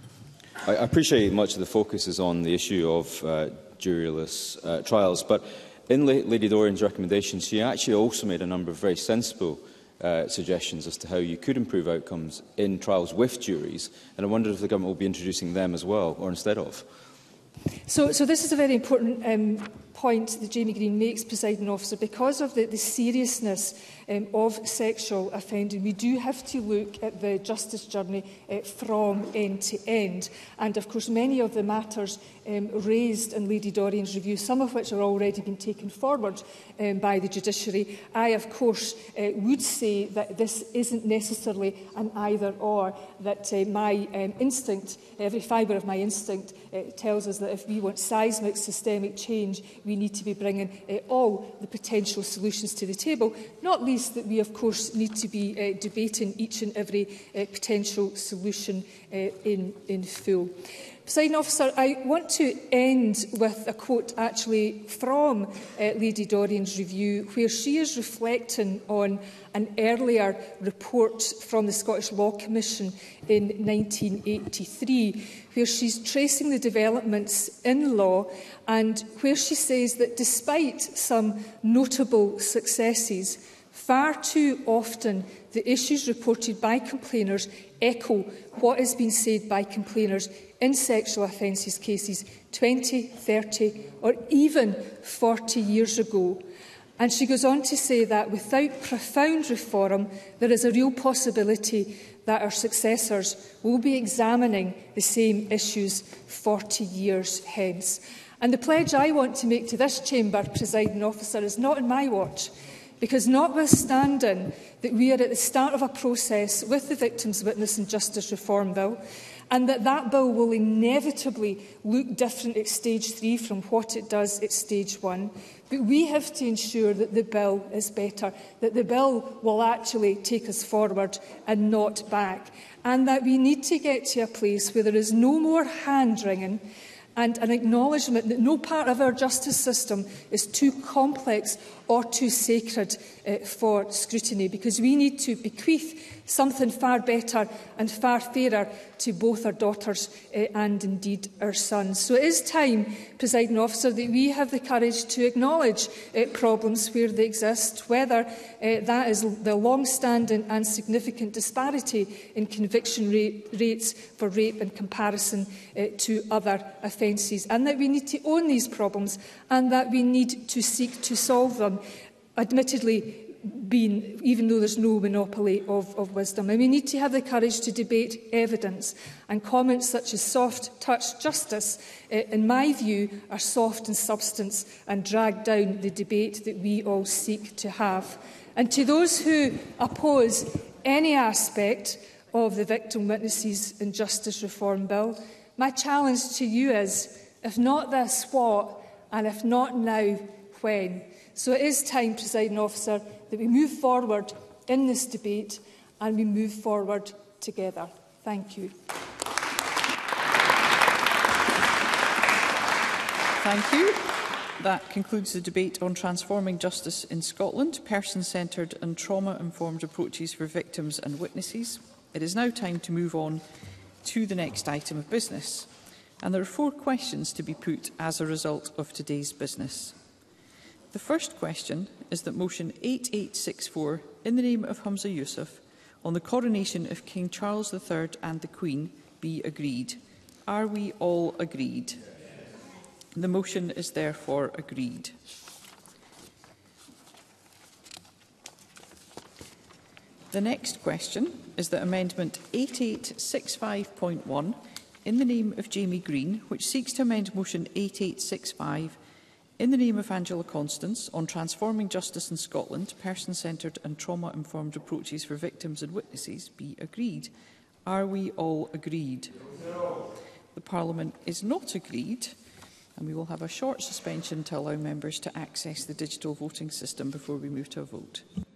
I appreciate much of the focus is on the issue of uh, juryless uh, trials, but in La Lady Dorian's recommendations, she actually also made a number of very sensible uh, suggestions as to how you could improve outcomes in trials with juries, and I wondered if the government will be introducing them as well, or instead of. So, so this is a very important um, point that Jamie Green makes, Presiding Officer, because of the, the seriousness um, of sexual offending, we do have to look at the justice journey uh, from end to end. And of course, many of the matters um, raised in Lady Dorrian's review, some of which are already been taken forward um, by the judiciary, I, of course, uh, would say that this isn't necessarily an either-or, that uh, my um, instinct, every fibre of my instinct, uh, tells us that if we want seismic systemic change, we need to be bringing uh, all the potential solutions to the table, not least that we, of course, need to be uh, debating each and every uh, potential solution uh, in, in full. Presiding Officer, I want to end with a quote actually from uh, Lady Dorrian's review, where she is reflecting on an earlier report from the Scottish Law Commission in nineteen eighty-three, where she's tracing the developments in law and where she says that despite some notable successes, far too often the issues reported by complainers echo what has been said by complainers in sexual offences cases twenty, thirty or even forty years ago. And she goes on to say that without profound reform, there is a real possibility that our successors will be examining the same issues forty years hence. And the pledge I want to make to this chamber, Presiding Officer, is not on my watch, because notwithstanding that we are at the start of a process with the Victims Witness and Justice Reform Bill, and that that bill will inevitably look different at stage three from what it does at stage one. But we have to ensure that the bill is better, that the bill will actually take us forward and not back, and that we need to get to a place where there is no more hand-wringing and an acknowledgement that no part of our justice system is too complex or too sacred uh, for scrutiny, because we need to bequeath something far better and far fairer to both our daughters uh, and indeed our sons. So it is time, Presiding Officer, that we have the courage to acknowledge uh, problems where they exist, whether uh, that is the long-standing and significant disparity in conviction rate, rates for rape in comparison uh, to other offences, and that we need to own these problems and that we need to seek to solve them, admittedly, being, even though there's no monopoly of, of wisdom. And we need to have the courage to debate evidence, and comments such as soft-touch justice, uh, in my view, are soft in substance and drag down the debate that we all seek to have. And to those who oppose any aspect of the Victim Witnesses and Justice Reform Bill, my challenge to you is, if not this, what? And if not now, when? So it is time, Presiding Officer, that we move forward in this debate and we move forward together. Thank you. Thank you. That concludes the debate on transforming justice in Scotland, person-centred and trauma-informed approaches for victims and witnesses. It is now time to move on to the next item of business. And there are four questions to be put as a result of today's business. The first question is that motion eight eight six four, in the name of Humza Yousaf, on the coronation of King Charles the third and the Queen, be agreed. Are we all agreed? The motion is therefore agreed. The next question is that amendment eight eight six five point one, in the name of Jamie Green, which seeks to amend motion eight eight six five, in the name of Angela Constance, on transforming justice in Scotland, person-centred and trauma-informed approaches for victims and witnesses, be agreed. Are we all agreed? No. The Parliament is not agreed, and we will have a short suspension to allow members to access the digital voting system before we move to a vote.